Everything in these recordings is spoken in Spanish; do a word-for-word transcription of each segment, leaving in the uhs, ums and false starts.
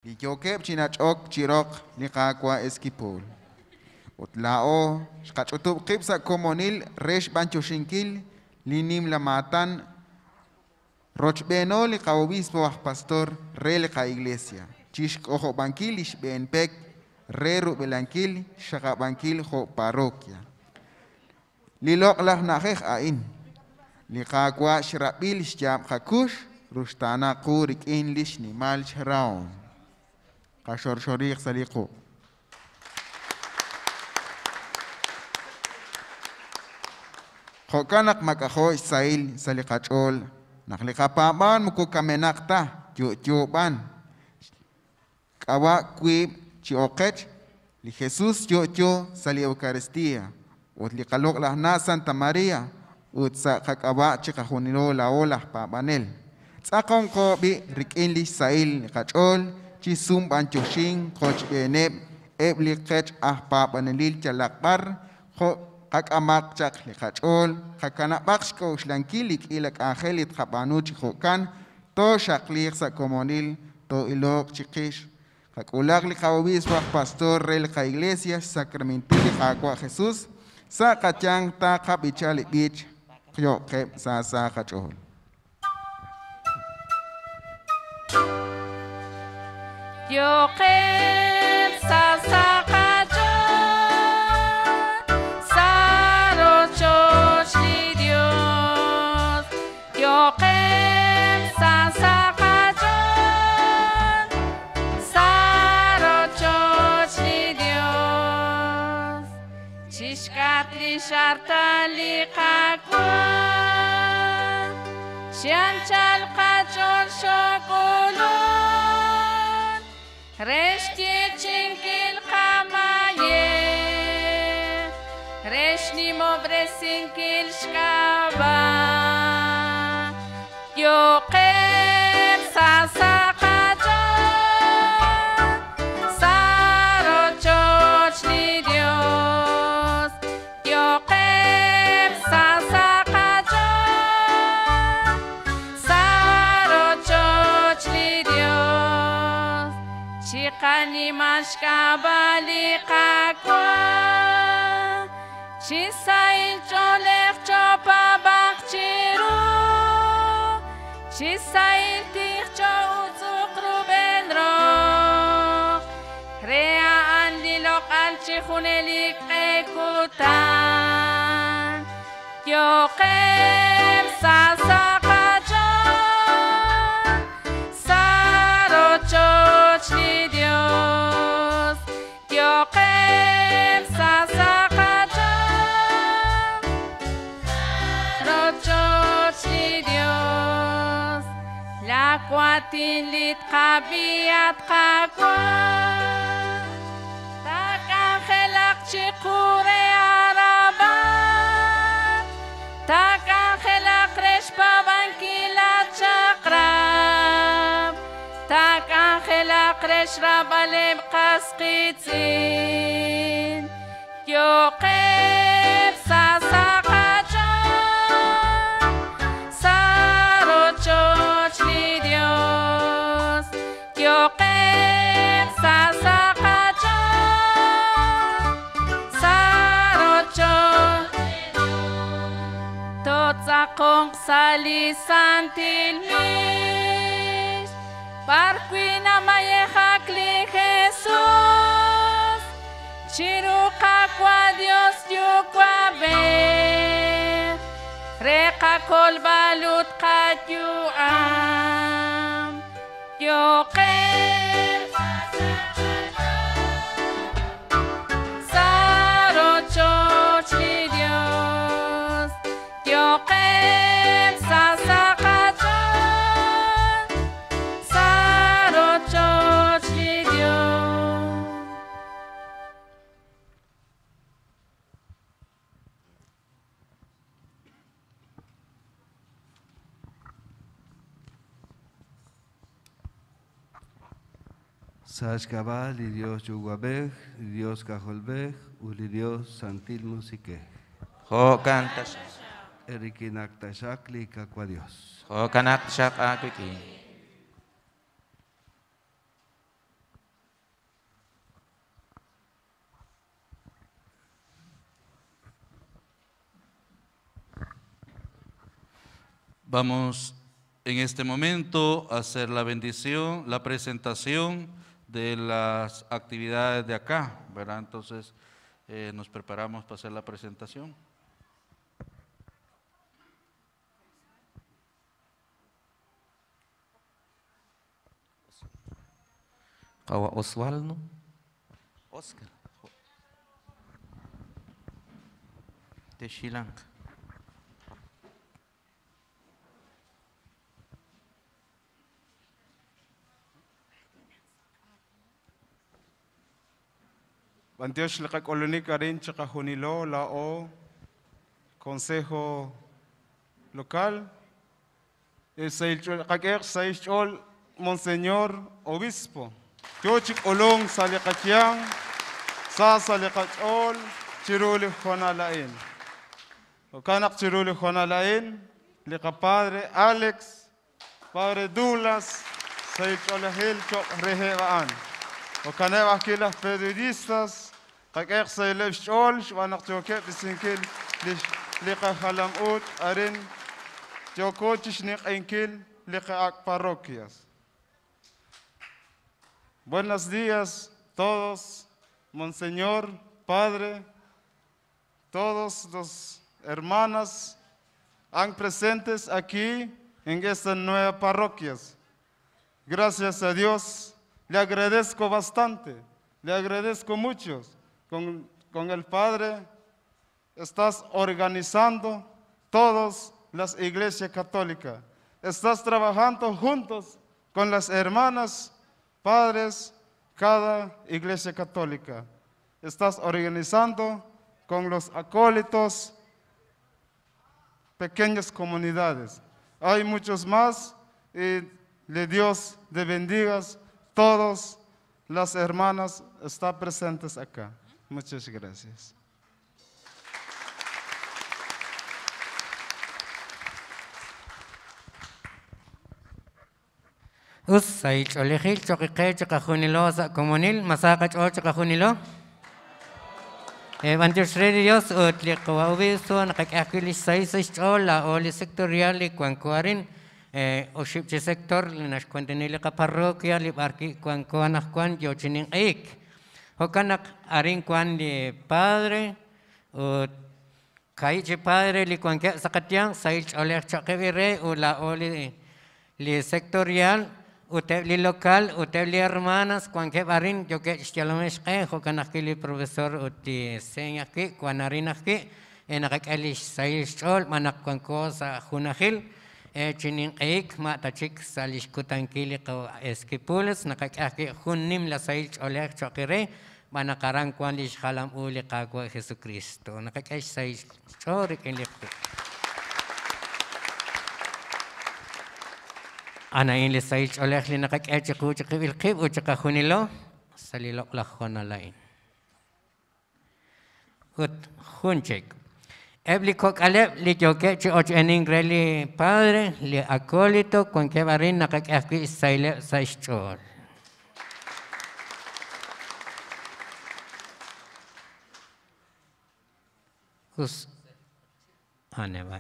Piyoke chinachok chirok liqaqua esquipol. Utlao xqachutub qibsa comonil resh banchoshinkil linim la matan rochbeno liqa obispo pastor re liqa iglesia. Chishk ojo banquil ishbenpek re rubelanquil shaqa banquil jo parroquia. Lilok lah najej ain. Liqaqua shrabil shjab qakush rushtana qurik inlish ni mal shraun. Qashor shorik saliqo. Xokanak makaho isail saliqachol. Nakliqapaban muku kamenakta yu'yuban. Kawa kuib chioqech li Jesús yu'yu sali Eucaristía. Ut liqalok lahna Santa María. Ut sa qakawa chiqajunilo la olah pabanel. Tsaqon ko bi rikin li sail liqachol. Chisum banchoshin qoch beneb eb liqech ah pabanelil chalakbar. Kak amak chak liqachol, kakana bakshko shlankilik ilak angelit kapanuch hokan, to shaklik sa comonil, to ilok chikish. Kak ulak likawis wak pastor rel ka iglesia, sacramentili kakwa Jesus, sa kachang ta kapichalik bich, kyo kep sa sa kachol. Yo kep sa sa Shartali kakwa Shanchal kachol shokulun Reshti chinkil kamaye Reshni mobresinkil shkaba Yoqer sasa kachol Saro chochli Dios Chikani mashkabali kakwa Chisai cholek chopa bakchiru Chisai tich cho utsukru benro Rea andilok alchihunelik ekutan Yokem sasa Kuatilit kabiat kakwa Takangelak chikure araban Takangelak reshpa bankilat chakrab Takangelak reshra balem kaskitzin Yoqeb sasa Kong salisantil mis Barquina mayehak li Jesús Chiruka kwa Dios yukwa be Reka kol balut katyu am Yoqem Saro chochli Dios Yoqem sasa kachon Saro chochli Dios Sashkabal y Dios Yuguabej, Dios Cajolbej, Uli Dios Santil Musique. Ho cantas. Erikinak Tashakli Kakwa Dios. Ho kanak shak akuki. Vamos en este momento a hacer la bendición, la presentación de las actividades de acá, ¿verdad? Entonces eh, nos preparamos para hacer la presentación. Kawa Osvaldo, Oscar, de Sri Lanka. Bantios la colonica rin chakahunilo la o consejo local. El seil kaker seil monseñor obispo. Yochik olong salikatyang sa salikachol chiruli honalain. Okanak chiruli honalain lika padre Alex, padre Dulas, seil cholahil chok rehevaan. Okanewa kilas periodistas, kaker seil chol wanak choket disinkil lika halam ut arin joko chishnik inkil lika ak parroquias. Buenos días todos, Monseñor, Padre, todos los hermanos han presentes aquí en estas nuevas parroquias. Gracias a Dios, le agradezco bastante, le agradezco mucho. Con, con el Padre estás organizando todas las iglesias católicas. Estás trabajando juntos con las hermanas, padres, cada iglesia católica. Estás organizando con los acólitos pequeñas comunidades. Hay muchos más y le Dios te bendiga. Todas las hermanas están presentes acá. Muchas gracias. Us sai cholehil chokike chakahunilo sa komunil masaka chol chakahunilo. Evangelio Dios utli kawawiso nakakakilis sai sai chol la oli sectorial li kwankuarin o shipchi sector li nashkwantinili ka parroquia li barki kwankuanak kwan yochinin ik. Hokanak arin kwan li padre ut kaichi padre li kwanke sakatyang sai choleh chakevire u la oli li sectorial Utebli local, utebli hermanas, cuan que barin, yo que chalomesh que, jocan aquel profesor uti seña que, cuan harina que, en aquel saish chol, manak cuan cosa junahil, chinin eik, matachik salish kutankili ko eskipules, nakakaki junim la saish olek chokere, manakaran cuan lish halam uli kagwa Jesucristo, nakakash saish chorik en lepto. Ana in lisayich oleh li nakaketchik uchik ilkib uchik kahunilo salilok lakhona lain. Ut hunchik. Ebli kok alep li jokechi och ening reli padre li acólito con que barin nakakaki saile saichol. Us aneway.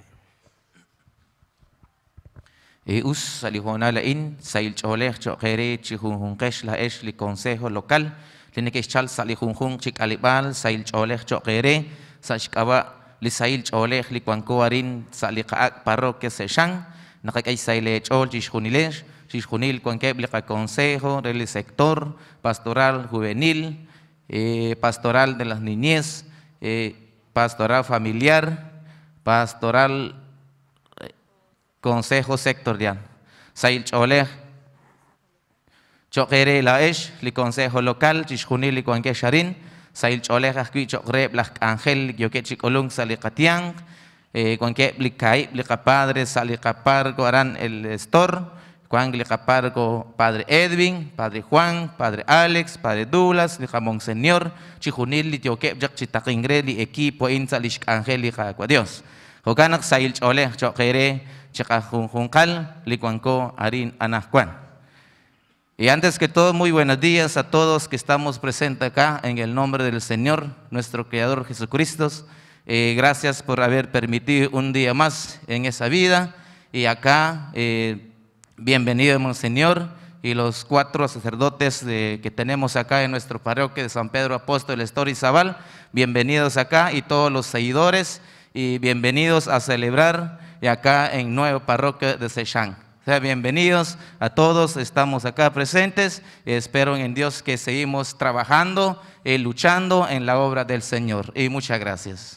E us salihona lain sail choleh chokere chihunkesh la esh li consejo local tinekesh chal salihunjun chik alibal sail choleh chokere sashkaba li sail choleh li kwankoarin salikaak parroquia seshan nakakay saile chol chishunilesh chishunil kwankeb li consejo del sector pastoral juvenil eh, pastoral de las niñez eh, pastoral familiar pastoral consejo sectorial. Sail choleh chokere la esh li consejo local chishunil li kwanke sharin sail choleh akwi chokre blak angel yoke chikolung salikatiang eh kwanke blikai blika padre salikapar aran el store kwan likapar ko padre Edwin, padre Juan, padre Alex, padre Dulas, li monseñor chihunil li yoke jak chitakingre li equipo in salish angel li kwa Dios. Hokanak sail choleh chokere chakajunjunkal likuanko arin anahkuan. Y antes que todo, muy buenos días a todos que estamos presentes acá en el nombre del Señor, nuestro Creador Jesucristo. Eh, gracias por haber permitido un día más en esa vida y acá, eh, bienvenido Monseñor y los cuatro sacerdotes de, que tenemos acá en nuestro parroquia de San Pedro Apóstol Estorizabal, bienvenidos acá y todos los seguidores y bienvenidos a celebrar y acá en nueva parroquia de Sechán. O sea, bienvenidos a todos, estamos acá presentes y espero en Dios que seguimos trabajando y luchando en la obra del Señor. Y muchas gracias.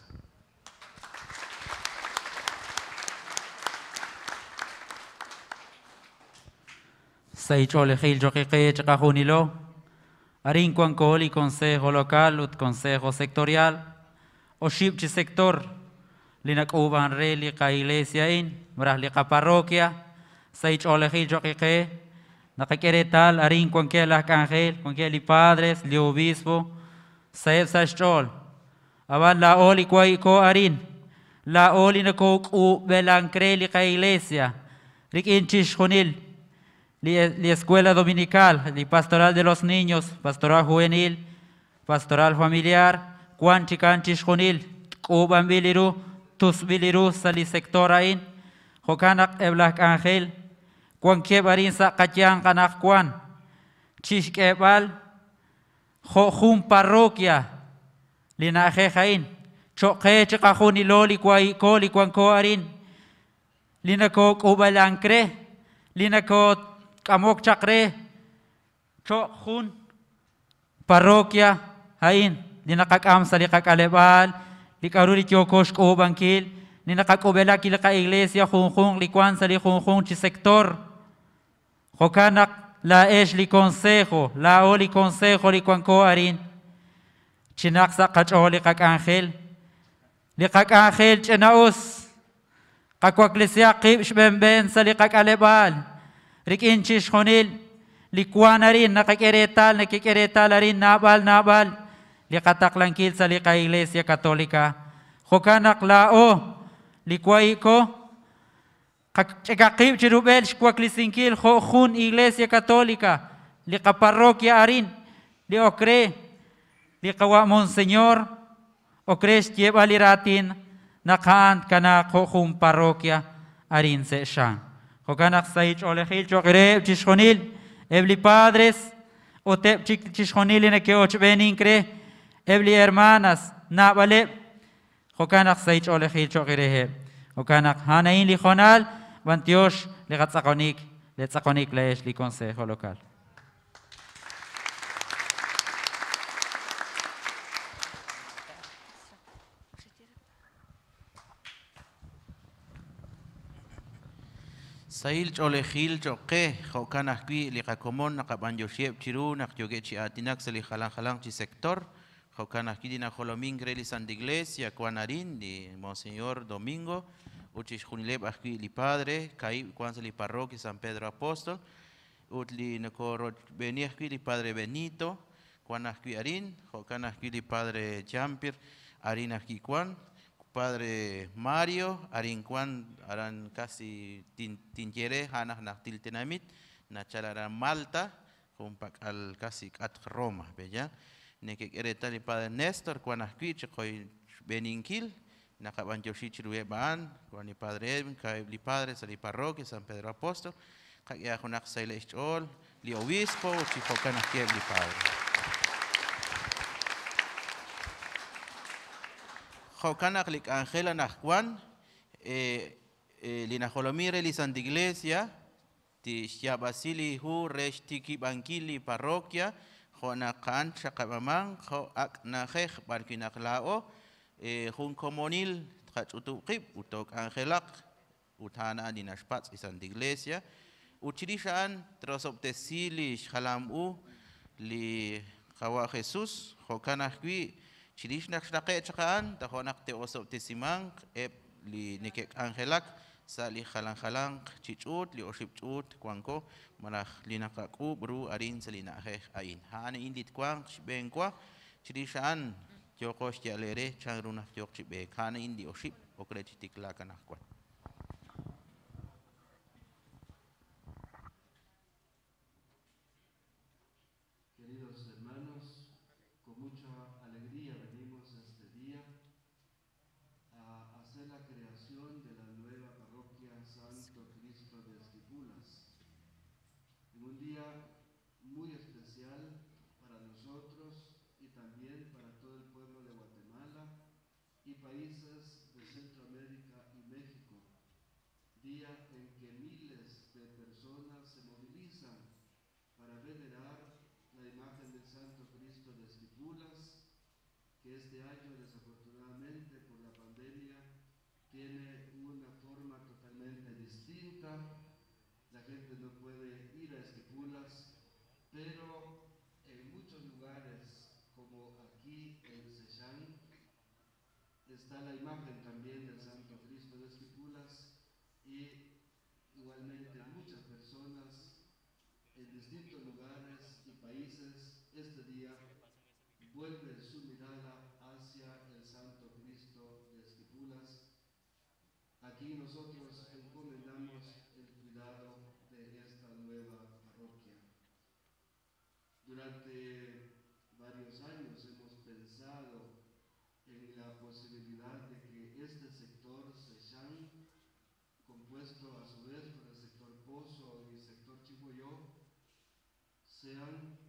Saichole Gil Joquique Chacajunilo, Arin Cuancoli, Consejo Local, ut Consejo Sectorial, Oshipchi Sector, Linak Uban Reli, Ka Iglesia In, Brahlika Parroquia, Saichole Gil Joquique, Nakakeretal, Arin Cuanquela Cangel, Cuanqueli Padres, Li Obispo, Saeb Saichol, Aban la Oli Cuaico Arin, la Oli Nakok U Belancreli, Ka Iglesia, Rikin Chishonil, la escuela dominical, la pastoral de los niños, pastoral juvenil, pastoral familiar, Cuanchi Canchis Junil, Cuban Biliru, Tus Biliru, Sali Sectorain, Jokanak Eblak Ángel, Cuan Kebarin Sakatian Kanak Cuan, Chishkebal, Jojun Parroquia, Linaje Jain, Choque Chakajuniloli, Cuaicoli, Cuan Coarin, Linako Ubalancre, Linako Kamok Chakre, Chokjun, Parroquia, Hain, Linakakam Salikak Alebal, Likaruri Chokosh Kobankil, Linakakobela Kilaka Iglesia, Junjun, Likuan Sali Junjun Sector, Jokanak, La Esh Li Consejo, La Oli Consejo, Likuan Koarin, Chinaksa Kacholi Kak Ángel, Likak Ángel Chenaus, Kakwaklesia Kib Shbemben Salikak Alebal, Rikin Chishonil, Likuana rin, nakikeretal, nakikeretal rin, nabal, nabal, Likataklanquil sa Lika Iglesia Katolika, Jokanak lao, Likuaiko, Kakib Chirubel, Shkwaklisingkil, Jojun Iglesia Katolika, Lika Parroquia arin, Liokre, Likawa Monseñor, Okres Tiebaliratin, Nakaan Kanak Jojun Parroquia arin se Shang. Jokanak Saich Olejil Chokre, Chishonil, Ebli Padres, Otep Chishonil en que och benincre, Ebli Hermanas, Nabale, Jokanak Saich Olejil Chokre, Jokanak Hanain Lijonal, Vantiosh, Legatzakonik, Letzakonik Leesh Li Consejo Local. Sail Cholejil Choque, Jokanakwi, Likakomon, Nakabanyoshep, Chiru, Nakyogechi Atinak, Sali Halan Halan Chi Sector, Jokanaki Dina Jolomin, Greli Santa Iglesia, Cuanarin, de Monseñor Domingo, Uchis Junileb Akwi Li Padre, Caib, Cuansali Parroquia, San Pedro Apóstol, Utli Necoro Beniakwi Li Padre Benito, Cuanakwi Arin, Jokanakwi Li Padre Jampir, Arin Akwi Cuan, Padre Mario, Arincuan, Aran casi Tinjere, Hanah Naktil Tenamit, Nachalaran Malta, Compac al casi at Roma, Bella, Neke Eretali Padre Néstor, Cuanasquich, Coy Beninkil, Nakaban Yoshichirueban, Cuani Padre Edwin, Caibli Padre, Sali Parroquia, San Pedro Apóstol, Kayahunak Sailech Ol, Li Obispo, Chifocanas Kiebli Padre. Jokanak lik Angela Nakwan, Lina Jolomire li Santa Iglesia, Tishya Basili Hu, Resh Tiki Bankili Parroquia, Jonakan Chakabamang, Jo Ak Najej, Barkinak Lao, Jun Comonil, Trachutukip, Utok Angelak, Utana Dinashpats y Santa Iglesia, Uchirishan, Trosoptesili, Shalamu, Li Jawa Jesús, Jokanakwi, Chirish nak shnake chakaan, tahonak te osop te simang, ep li nikek angelak, sa li halang halang chichut, li oship chut, kwangko, manach li nakaku, bru arin sa li nakeh ain. Haan indit kwang, shibeng kwa, chirishaan, jokos jalere, changrunah jok chibek, haan indi oship, okre chitik lakanak kwa. la creación de la nueva parroquia San Santo Cristo de Esquipulas, en un día muy especial para nosotros y también para todo el pueblo de Guatemala y países de Centroamérica y México, día en que miles de personas se movilizan para venerar la imagen del Santo Cristo de Esquipulas, que este año desafortunadamente por la pandemia tiene una forma totalmente distinta. La gente no puede ir a Esquipulas, pero en muchos lugares, como aquí en Sechán, está la imagen también del Santo Cristo de Esquipulas, y igualmente muchas personas en distintos lugares y países este día vuelven su mirada hacia el Santo Cristo de Esquipulas. Aquí nosotros encomendamos el cuidado de esta nueva parroquia. Durante varios años hemos pensado en la posibilidad de que este sector Sechán, compuesto a su vez por el sector Pozo y el sector Chiboyó, sean,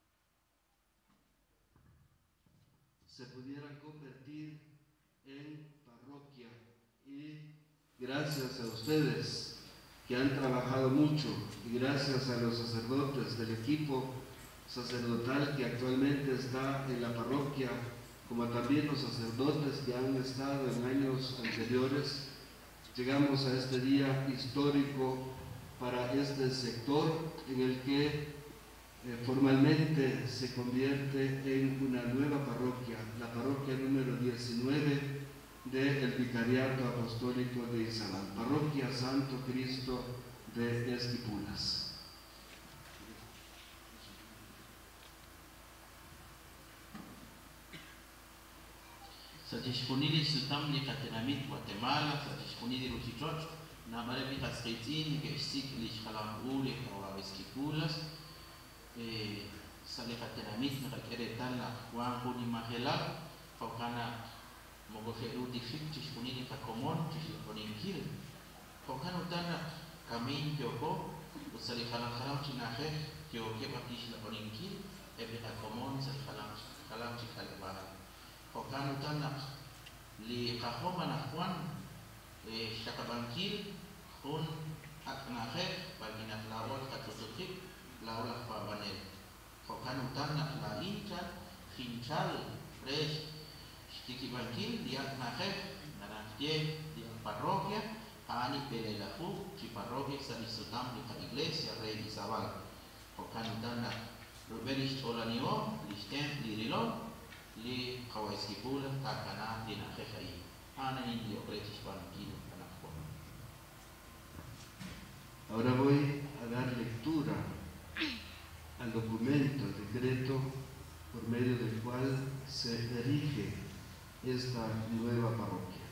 se pudieran convertir en parroquia. Y gracias a ustedes que han trabajado mucho y gracias a los sacerdotes del equipo sacerdotal que actualmente está en la parroquia, como también los sacerdotes que han estado en años anteriores, llegamos a este día histórico para este sector en el que eh, formalmente se convierte en una nueva parroquia, la parroquia número diecinueve del Vicariato Apostólico de Izabal, Parroquia Santo Cristo de Esquipulas. Sa disponibil sutam ni katenamit Guatemala, sa disponibil uchichoch, na mare pitas kaitin ke sik li khalam uli kawa Esquipulas, eh sa le katenamit na kakeretan la Juan Juni Magela, faukana mogoheru difik disponibil ka komon, disponibil kil. Faukana utana kamin kyoko, usali khalam khalam chinahe, kyo ke pakish la poninkil, ebe ka komon sa khalam khalam chikhalba. Kokanu tanak li kahoma na Juan eh shakabankil hun aknahe baginak lawal katututik lawal pabanel. Kokanu tanak la incha hinchal res stiki bankil dia aknahe nanakye di parroquia ani pelelahu ki parroquia sa disutam di iglesia rey Izabal. Kokanu tanak Ruberis olanio listem lirilon li kawa Esquipulas takana dina khai ana indio pretis banquilo anakon. Ahora voy a dar lectura al documento, decreto por medio del cual se erige esta nueva parroquia.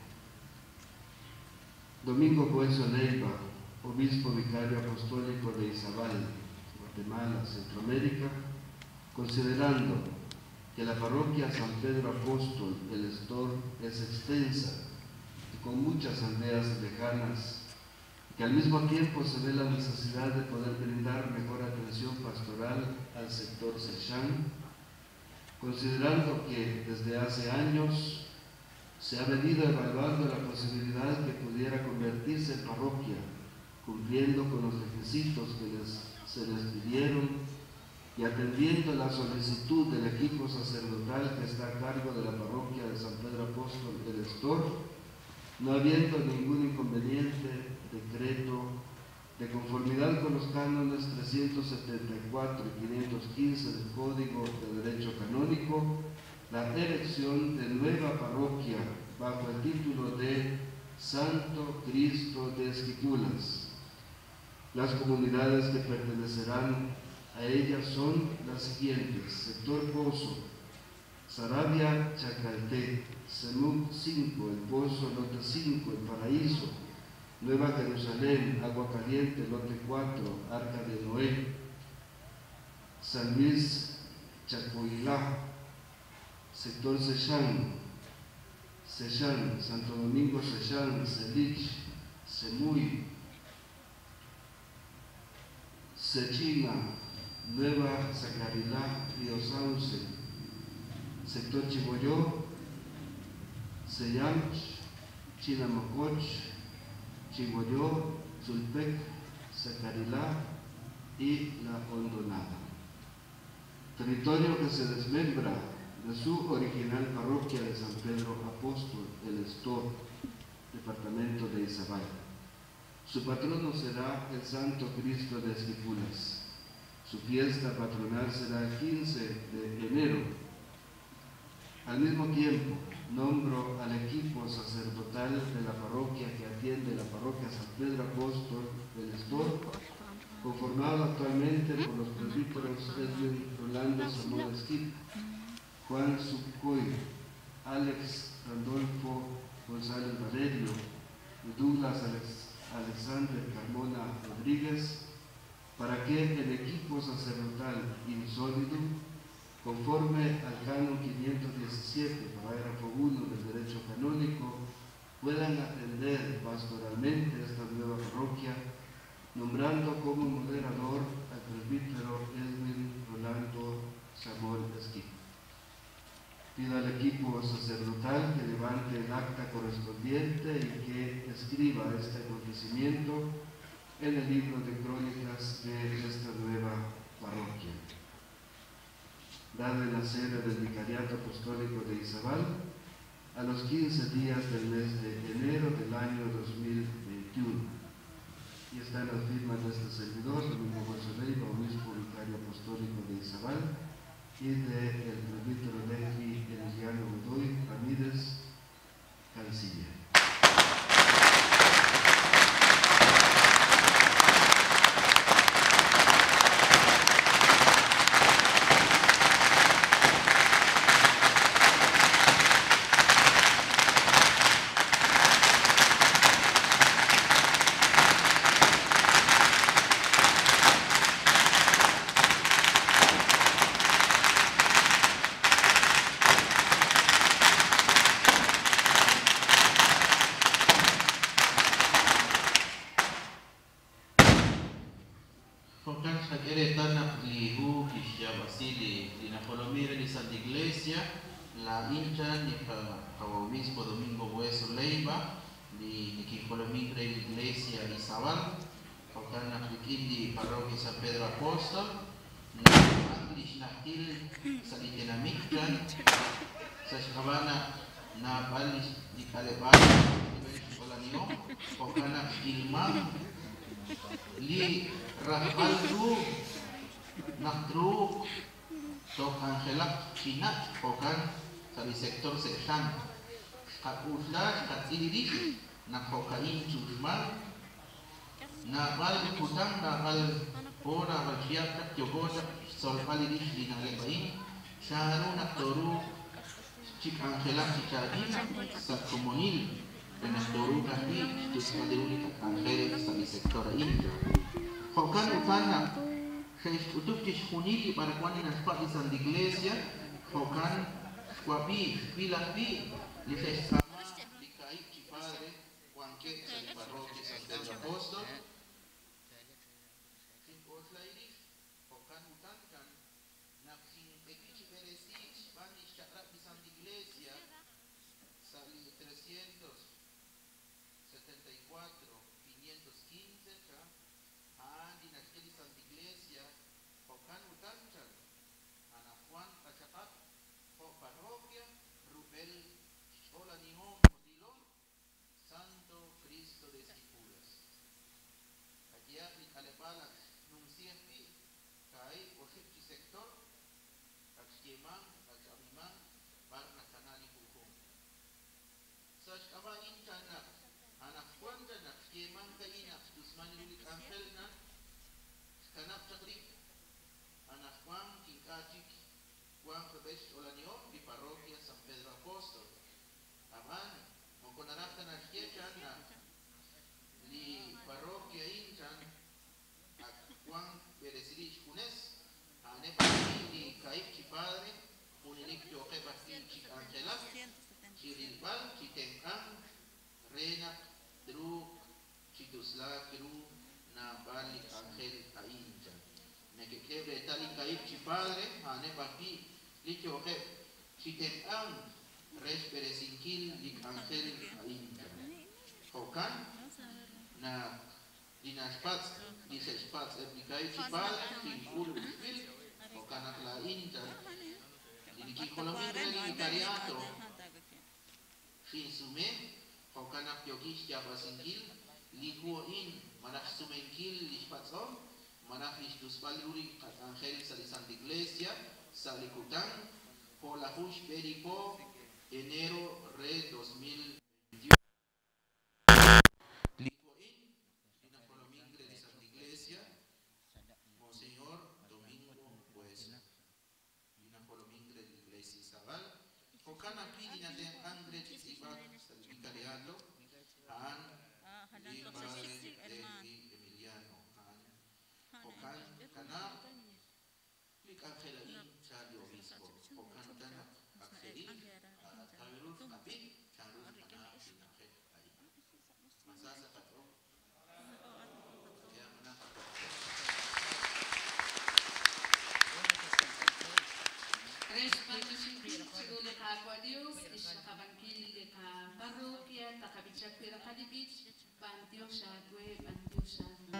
Domingo Buenzo Neiva, obispo vicario apostólico de Izabal, Guatemala, Centroamérica, considerando que la parroquia San Pedro Apóstol del Estor es extensa y con muchas aldeas lejanas, que al mismo tiempo se ve la necesidad de poder brindar mejor atención pastoral al sector Sechán, considerando que desde hace años se ha venido evaluando la posibilidad que pudiera convertirse en parroquia, cumpliendo con los requisitos que les, se les pidieron y atendiendo la solicitud del equipo sacerdotal que está a cargo de la parroquia de San Pedro Apóstol del Estor, no habiendo ningún inconveniente, decreto de conformidad con los cánones trescientos setenta y cuatro y quinientos quince del Código de Derecho Canónico, la erección de nueva parroquia bajo el título de Santo Cristo de Esquipulas. Las comunidades que pertenecerán a ellas son las siguientes: sector Pozo, Sarabia, Chacaltec, Semuc cinco, El Pozo, Lote cinco, El Paraíso, Nueva Jerusalén, Agua Caliente, Lote cuatro, Arca de Noé, San Luis, Chacoilá, sector Sechán, Sechán, Santo Domingo Sechán, Celich, Semuy, Sechina, Nueva Zacarilá, Río Sauce, sector Chiboyó, Seyamch, Chinamococh, Chiboyó, Zulpec, Zacarilá y La Hondonada. Territorio que se desmembra de su original parroquia de San Pedro Apóstol, el Estor, departamento de Izabal. Su patrono será el Santo Cristo de Esquipulas. Su fiesta patronal será el quince de enero. Al mismo tiempo, nombro al equipo sacerdotal de la parroquia que atiende la parroquia San Pedro Apóstol del Estor, conformado actualmente por los presbíteros Edwin Rolando Zamora Esquip, Juan Subcoy, Alex Randolfo González Valerio, Douglas Alex Alexander Carmona Rodríguez, para que el equipo sacerdotal insólido, conforme al canon quinientos diecisiete, parágrafo uno del derecho canónico, puedan atender pastoralmente esta nueva parroquia, nombrando como moderador al presbítero Edwin Rolando Zamora Esquip. Pido al equipo sacerdotal que levante el acta correspondiente y que escriba este acontecimiento en el libro de crónicas de esta nueva parroquia. Dada la sede del Vicariato Apostólico de Izabal, a los quince días del mes de enero del año dos mil veintiuno. Y está en las firmas de este servidor, Domingo Bolsoleiva, obispo vicario apostólico de Izabal, y del presbítero Leji Emiliano Godoy Ramírez, canciller. La hincha ni para obispo Domingo Hueso Leiva, ni ni que colomigre la iglesia Izabal, Ocana Fliquindi, parroquia San Pedro Apóstol, na Anglish Nahil, Salitenamichan, Sashkabana, na Balis di Calebal, Olanio, Ocana Ilman, Li Rahbaldu, Nahtru, Tok Angelak Chinat, Okan, Sabi sektor sekshan, Kat Usla, Kat Iliri, na Kokain Chusman, na Bal Kutang, na Bal Pora, Bal Siap, Kat Yogosa, Sol Palirish, di Nalebain, Shaharu, na Toru, Chik Angelak Chichadin, Sa Komunil, dan Toru Kahdi, Tus Kadeuli Kat Angel, Sabi sektor Indra. Okan Utana, Sheikh Utub Tishkunili para cuando en las partes de la iglesia, Jocan, Squapi, Pilapi, Lijes Sama, Licaí, Chipadre, Juanquet, San Parroquia, San Pedro Apóstol, Sin Oslairi, Jocan Utancan, Napsin Equichi Peresi, Spanish Chatrapi San Iglesia, Sali trescientos setenta y cuatro, quinientos quince, Andi Nakeli San Iglesia, Jocan Utancan, Ana Juan Tachapat, Jo Parroquia, Rubel, Chola Nihon, Modilón, Santo Cristo de Esquipulas. Allí hay Alepala, Nunciempi, Kai, Oshipchi Sector, Kachieman, Kachamiman, Barna Canali Pujón. Sashkaba Inchanak, Ana Juan Janak, Kieman Kainak, Tusmani Lulik Angelna, Kanap Chagrip, Ana Juan, Kinkachik, Juan Prebesh Olanión, di parroquia San Pedro Apóstol. Aman, Mokonarata Nachiechan, li parroquia Inchan, a Juan Beresirich Kunes, a Nepasi, li Caipchi Padre, Unilik Yoke Basti Chik Angelas, Chirilbal, Chitenkan, Renak, Dru, Chitusla, Kiru, na Bali Angel a Inchan. padre, ane papi, licho que chitem am, res peresinkil lik angel ainta. Hokan, na dinas pats, dices pats, epikai chipal, tinkul uspil, hokan akla inta, diniki kolomita limitariato, Hinsume, hokanak yokis jaba singkil, likuo in, manak sumenkil lispatsom, manak listus valuri kat angel sa di Santa Iglesia, sa likutang, po lahush peripo, enero re dos mil veintiuno. Likuo in, dinakolomingre di Santa Iglesia, Monseñor Domingo Puesa, dinakolomingre di Iglesia Isabel, hokanak pi dinaten angre chisibat sa vicariato, han di padre de Emiliano, han hokan kana lik angela in chali obispo, hokan kana akseri tavirus kapit charus kana sinangel ay masasa katro kaya mana Tres participantes segundo a Deus, está banquilha da paróquia, da cabeça da Calibit, Pantio Chadwe, Pantio Chadwe.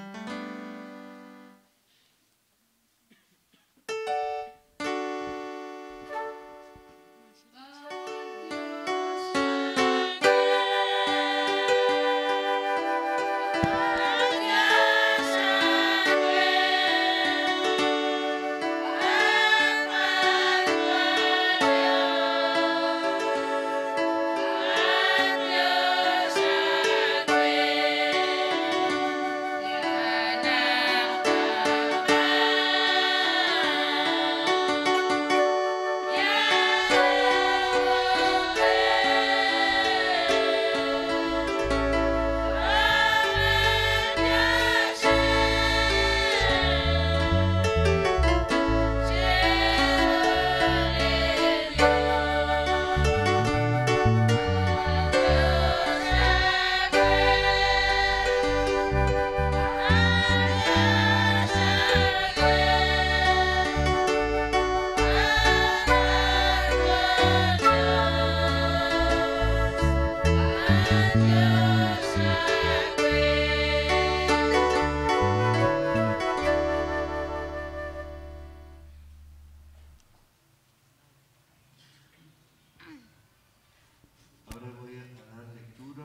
Ahora voy a dar lectura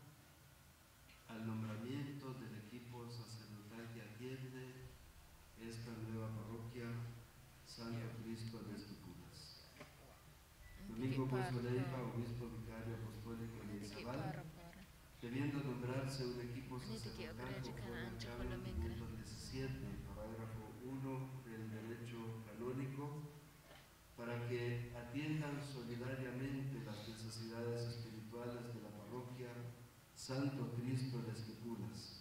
al nombramiento del equipo sacerdotal que atiende esta nueva parroquia Santo Cristo de Esquipulas. Domingo Pozo Leiva, obispo vicario apostólico de Izabal, debiendo nombrarse un equipo sacerdotal conforme al canon minuto diecisiete, parágrafo uno del derecho canónico, para que atiendan solidariamente las necesidades espirituales de la parroquia Santo Cristo de Esquipulas.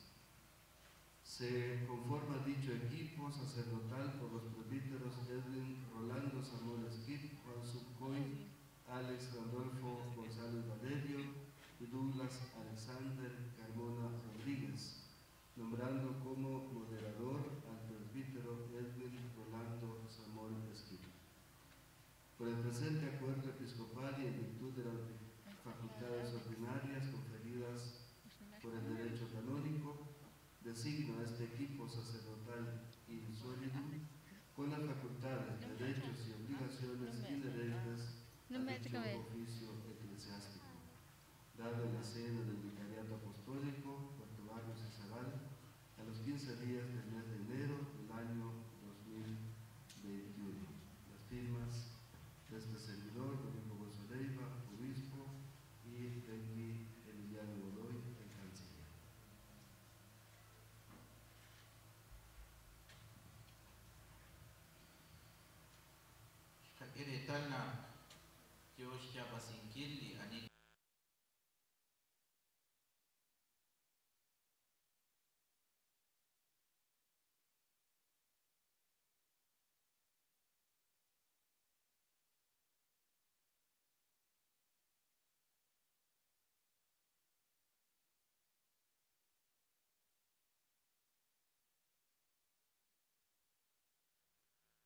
Se conforma dicho equipo sacerdotal por los presbíteros Edwin Rolando Samuel Esquip, Juan Subcoy, Alex Randolfo González Valerio y Douglas Alexander Carmona Rodríguez, nombrando como moderador al presbítero Edwin Rolando Samuel Esquip. Por el presente acuerdo episcopal y en virtud de las facultades ordinarias conferidas por el derecho canónico, designo a este equipo sacerdotal insólido con las facultades, derechos y obligaciones inherentes a dicho oficio eclesiástico, dado en la sede del Vicariato Apostólico, Puerto Barrios y Zabal, a los quince días del mes de enero del año dos mil veintiuno. Las firmas de este servidor, Domingo Pozo Leiva, obispo, y Enrique Emiliano Godoy, el canciller. Kakere Dios jaba singkil ani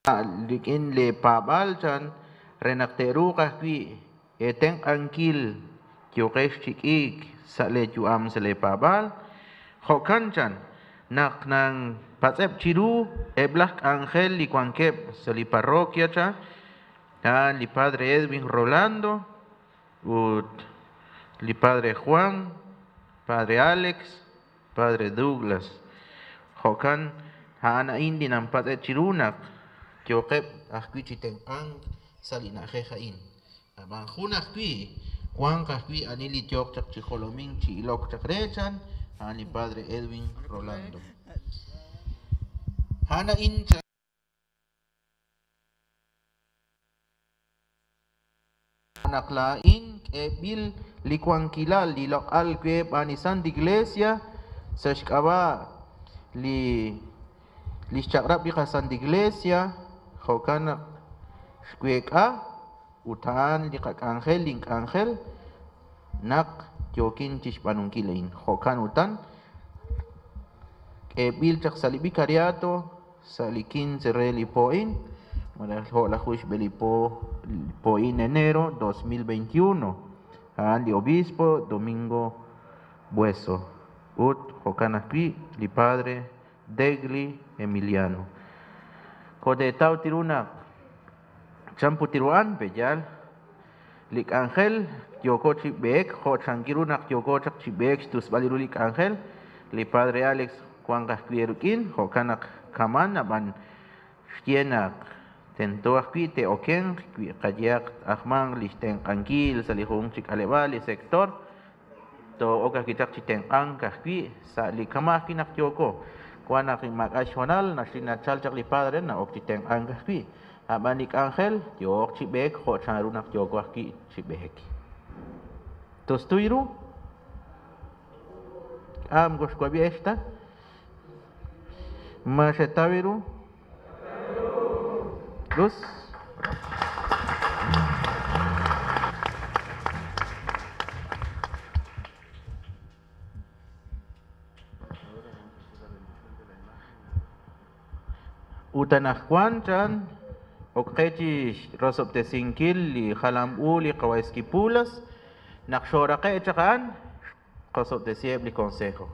likin le pabalchan renakteru kahwi eteng angkil kyokesh chikik sale juam sele pabal hokanchan nak nang patsep chiru eblak angel li kwankep sali parroquia cha tan li padre Edwin Rolando ut li padre Juan, padre Alex, padre Douglas hokan hana indi nang patsep chiru nak kyokep ahkwi chiteng ang sali na jejain abang hunak kwi Juan kahkwi anili tiok chak chikholoming chi ilok chak rechan ani padre Edwin Rolando hana incha anak lain ebil likuang kilal di lokal kwe panisan di iglesia sashkaba li li chakrap di kasan di iglesia hokana kwe ka utaan di kak angel link angel nak jokin chis panungkilain hokan utan ebil chak salibi kariato salikin sereli poin modal ho la huish belipo poin enero dos mil veintiuno han di obispo Domingo Bueso ut hokan aquí li padre Degli Emiliano kode tau tiruna campu tiruan bejal lik angel yoko chibek ho changiru nak yoko chak chibek tus baliru lik angel li padre Alex kuangkah kierukin ho kanak kaman aban shienak tento akwi te oken kwi kajiak ahmang listeng angkil salihung chik alebali sektor to oka kitak chiteng angkah kwi sa li kamah kinak yoko kuanak mag asional na sina chalchak li padre na ok chiteng angkah kwi abanik angel yok chibek ho charu nak yoko aki chibek tos tuiru am gos kwa esta mashetaviru dos utanah kwanchan okkechi rosop te sinkil li khalam uli qawaiski pulas nakshora ke chakan rosop te sieb li consejo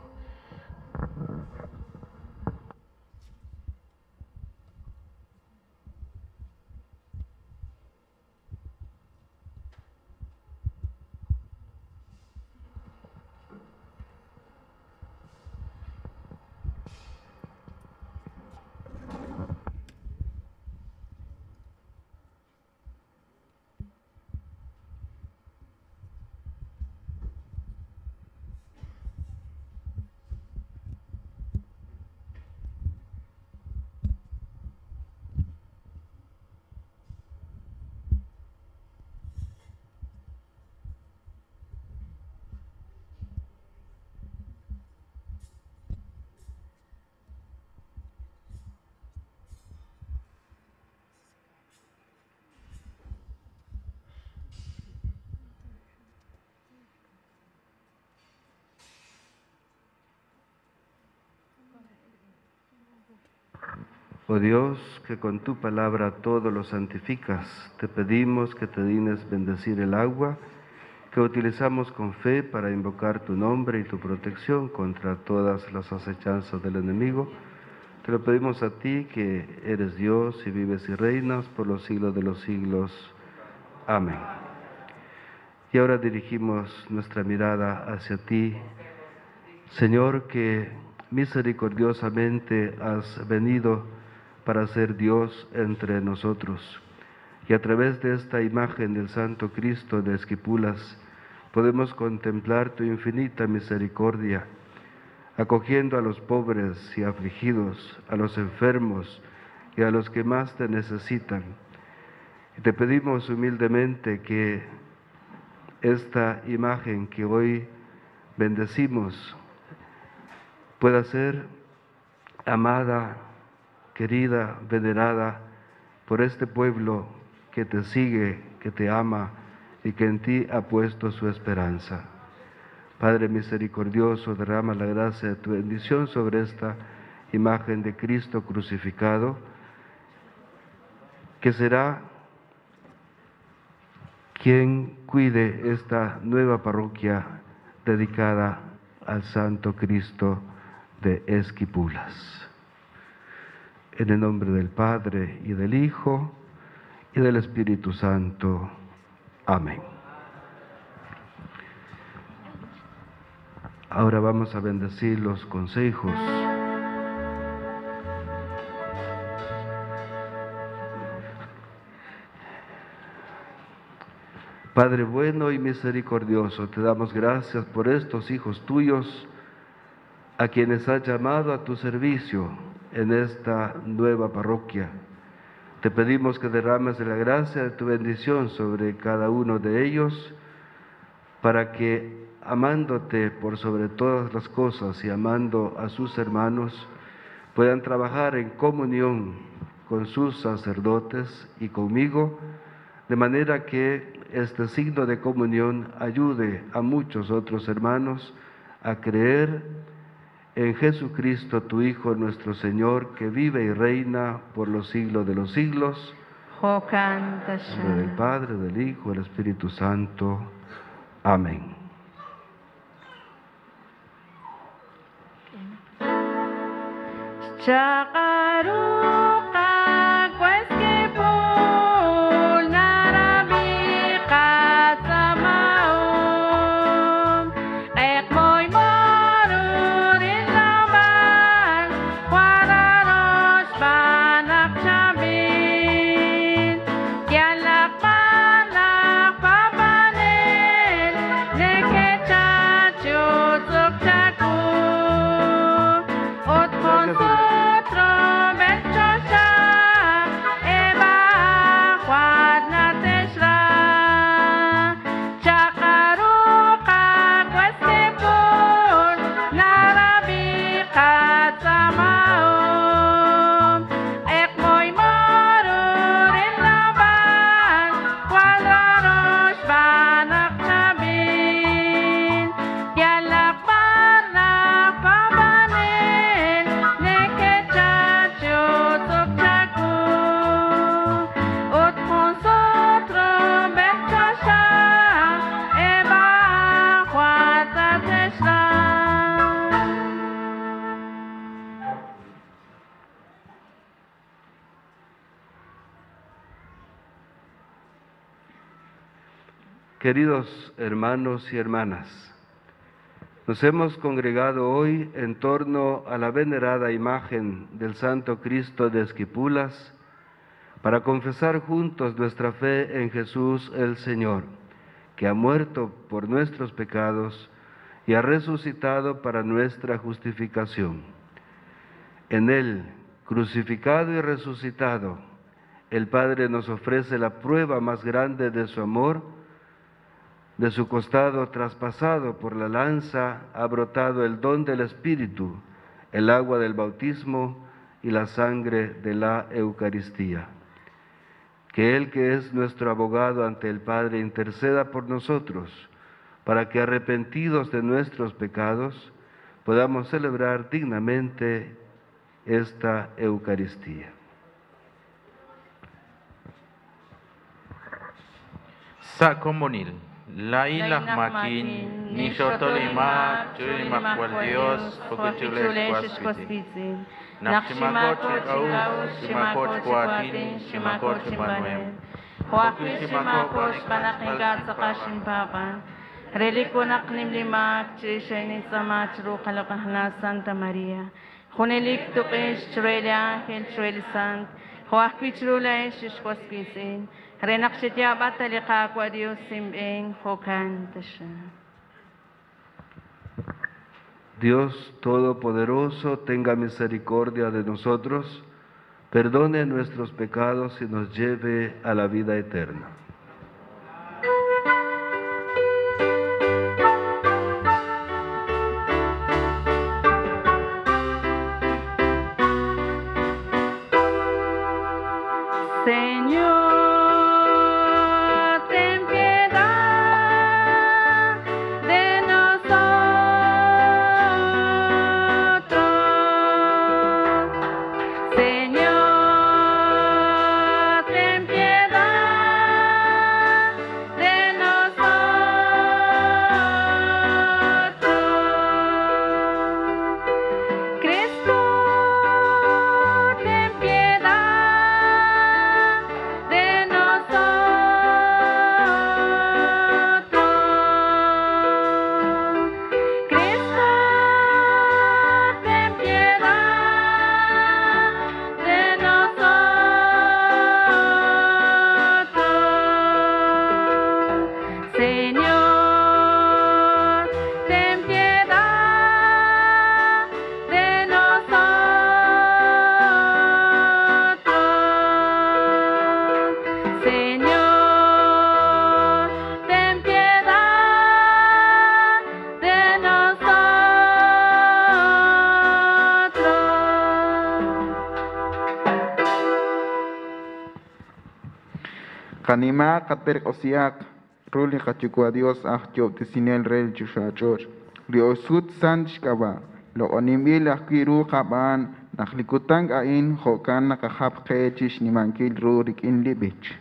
Oh Dios, que con tu palabra todo lo santificas, te pedimos que te dignes bendecir el agua que utilizamos con fe para invocar tu nombre y tu protección contra todas las acechanzas del enemigo. Te lo pedimos a ti, que eres Dios y vives y reinas por los siglos de los siglos. Amén. Y ahora dirigimos nuestra mirada hacia ti, Señor, que misericordiosamente has venido para ser Dios entre nosotros. Y a través de esta imagen del Santo Cristo de Esquipulas, podemos contemplar tu infinita misericordia, acogiendo a los pobres y afligidos, a los enfermos y a los que más te necesitan. Y te pedimos humildemente que esta imagen que hoy bendecimos pueda ser amada, querida, venerada por este pueblo que te sigue, que te ama y que en ti ha puesto su esperanza. Padre misericordioso, derrama la gracia de tu bendición sobre esta imagen de Cristo crucificado que será quien cuide esta nueva parroquia dedicada al Santo Cristo de Esquipulas. En el nombre del Padre, y del Hijo, y del Espíritu Santo. Amén. Ahora vamos a bendecir los consejos. Padre bueno y misericordioso, te damos gracias por estos hijos tuyos, a quienes has llamado a tu servicio en esta nueva parroquia. Te pedimos que derrames de la gracia de tu bendición sobre cada uno de ellos, para que, amándote por sobre todas las cosas y amando a sus hermanos, puedan trabajar en comunión con sus sacerdotes y conmigo, de manera que este signo de comunión ayude a muchos otros hermanos a creer en Jesucristo, tu Hijo, nuestro Señor, que vive y reina por los siglos de los siglos. En nombre del Padre, del Hijo, del Espíritu Santo. Amén. Queridos hermanos y hermanas, nos hemos congregado hoy en torno a la venerada imagen del Santo Cristo de Esquipulas para confesar juntos nuestra fe en Jesús el Señor, que ha muerto por nuestros pecados y ha resucitado para nuestra justificación. En Él, crucificado y resucitado, el Padre nos ofrece la prueba más grande de su amor. De su costado traspasado por la lanza ha brotado el don del Espíritu, el agua del bautismo y la sangre de la Eucaristía. Que Él, que es nuestro abogado ante el Padre, interceda por nosotros, para que, arrepentidos de nuestros pecados, podamos celebrar dignamente esta Eucaristía. Sacomonil. La ilah makin, ni shotolimak, chulimak wal Dios, pokuchules kwaspitin. Nakchimakot chikaus, chimakot kwatin, chimakot chimanuem. Huakwi chimakot panakigat sa kasinpapan. Relikunak nimlimak, chishainin sama chru kalakahna Santa Maria. Hunelik tukis chrueli angel, chrueli sant. Huakwi chrules, shishkwaskisin. Renakshitya batalika kwa Dios simbeng hokan tasha. Dios Todopoderoso, tenga misericordia de nosotros, perdone nuestros pecados y nos lleve a la vida eterna. Señor, ten Kanima kater osiak ruli kachukua Dios ah job tisinel rel chushachor. Rio sut san shkaba. Lo onimil akiru kaban naklikutang ain hokan nakahap kechish nimankil rurik in libich.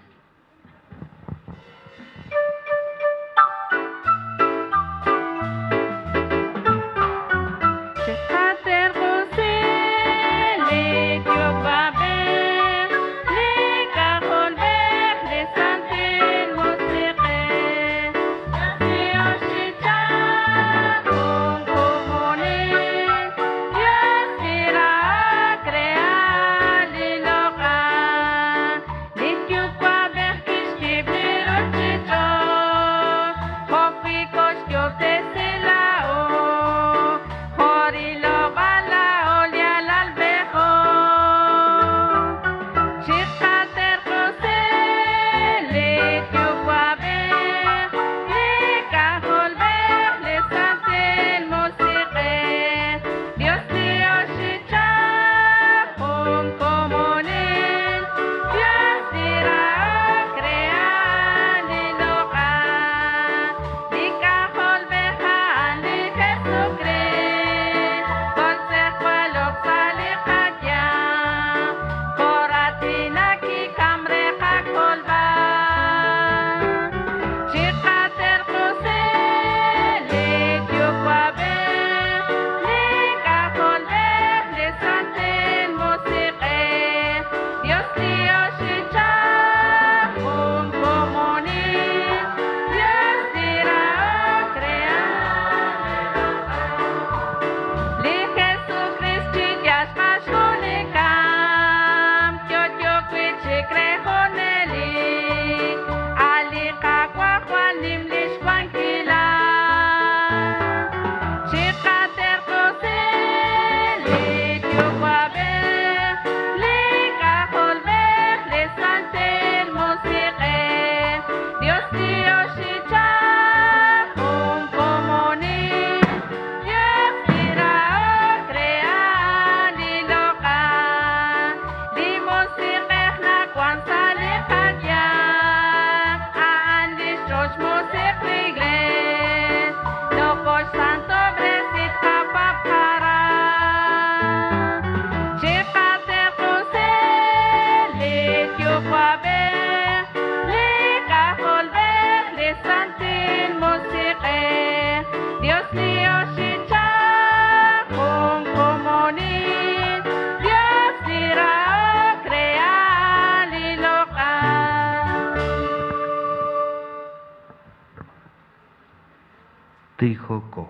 Tijoco.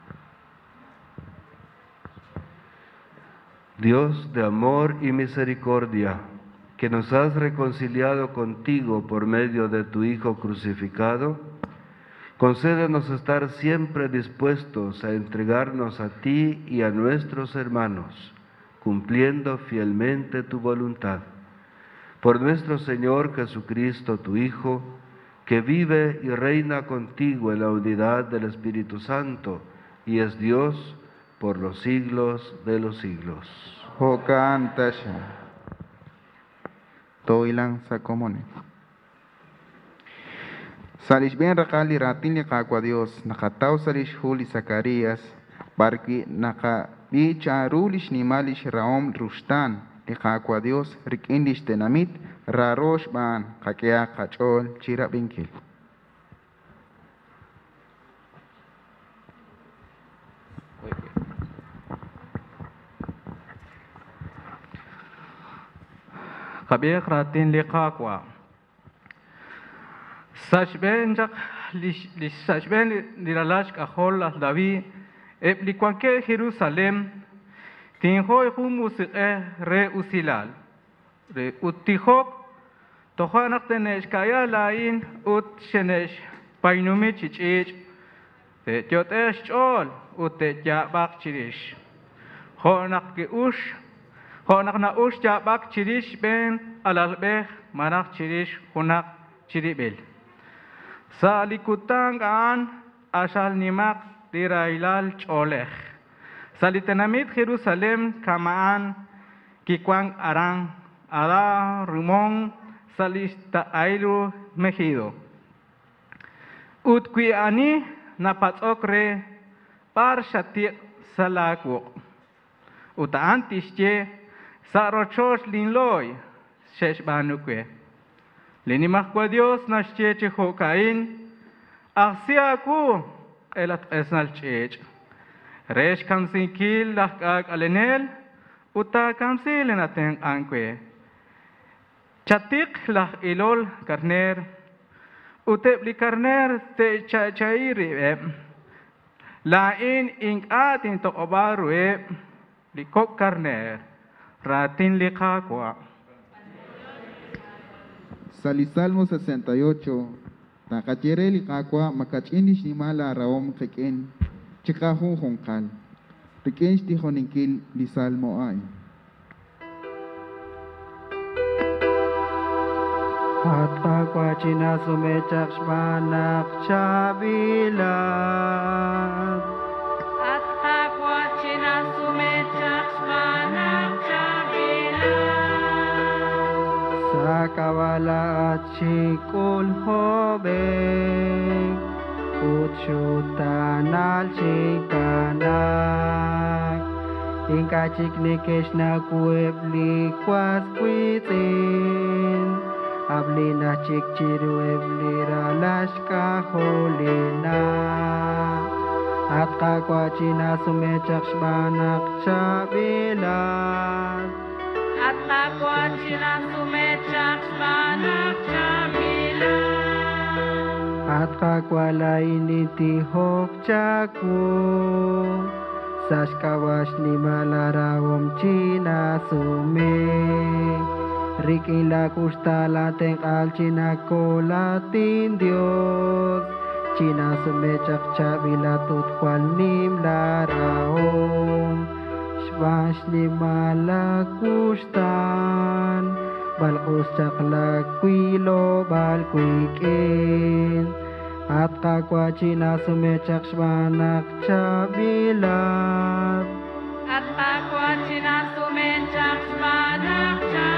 Dios de amor y misericordia, que nos has reconciliado contigo por medio de tu Hijo crucificado, concédenos estar siempre dispuestos a entregarnos a ti y a nuestros hermanos, cumpliendo fielmente tu voluntad. Por nuestro Señor Jesucristo, tu Hijo, que vive y reina contigo en la unidad del Espíritu Santo y es Dios por los siglos de los siglos. Hokan tasha. Toilang sa komone. Salish ben rakali ratin ni kakwa Dios, nakataw salish huli Zacarías, barki naka bicha rulish ni malish raom rustan, ni kakwa Dios, rik indish tenamit, rarosh ban, kakea kachol, chira binkil. Kabir ratin liqaqwa. Sashben jak li sashben liralash kahol al David ebli kwanke Jerusalem tinhoy humus e re usilal re utihok tohanak tenesh kaya lain ut shenesh painumi chichich te jotesh chol ute jabak chirish honak ke ush honak na ush jabak chirish ben alalbeh manak chirish hunak chiribel sa likutang an asal nimak dirailal cholech sa litanamit Jerusalem kamaan kikwang arang ala rumong salista ailu Mejido. Utkwi ani napatsokre par shatiq salakwo. Uta antishje sarochosh linloy shesh banukwe. Linimakwa Dios nashche chihokain aksiaku elat esnal chech. Resh kamsinkil lahkak alenel uta kamsil naten ankwe. Chatik lah ilol karner utepli karner te chachairi lain ing atin to obarue likok karner ratin likakwa. Salisalmo sesenta y ocho. Takachere likakwa makachinish ni mala raom keken chikahu honkal. Pekensh di honinkil li salmo ay. Hatta kwa china sumechak shmanak chabilat. Hatta kwa china sumechak shmanak chabilat. Sa kawala at shikul hobek. Uchutanal shikanak. Inka chiknikesh na kuebli kwas kwitin. Ablina chikchiru eblira lashka holina. Atka kwa china sumechak shbanak chabilat. Atka kwa china sumechak shbanak chabilat. Atka kwa lainiti hok chaku. Sashkawash ni malarawom china sume. Rikila kustala teng al china kolatin Dios. China sumechak chabila tut kwal nim laraom. Shvash ni malakustan. Balkus chakla kwilo balkwikin. At kakwa china sumechak shvanak chabilat. At kakwa china sumechak shvanak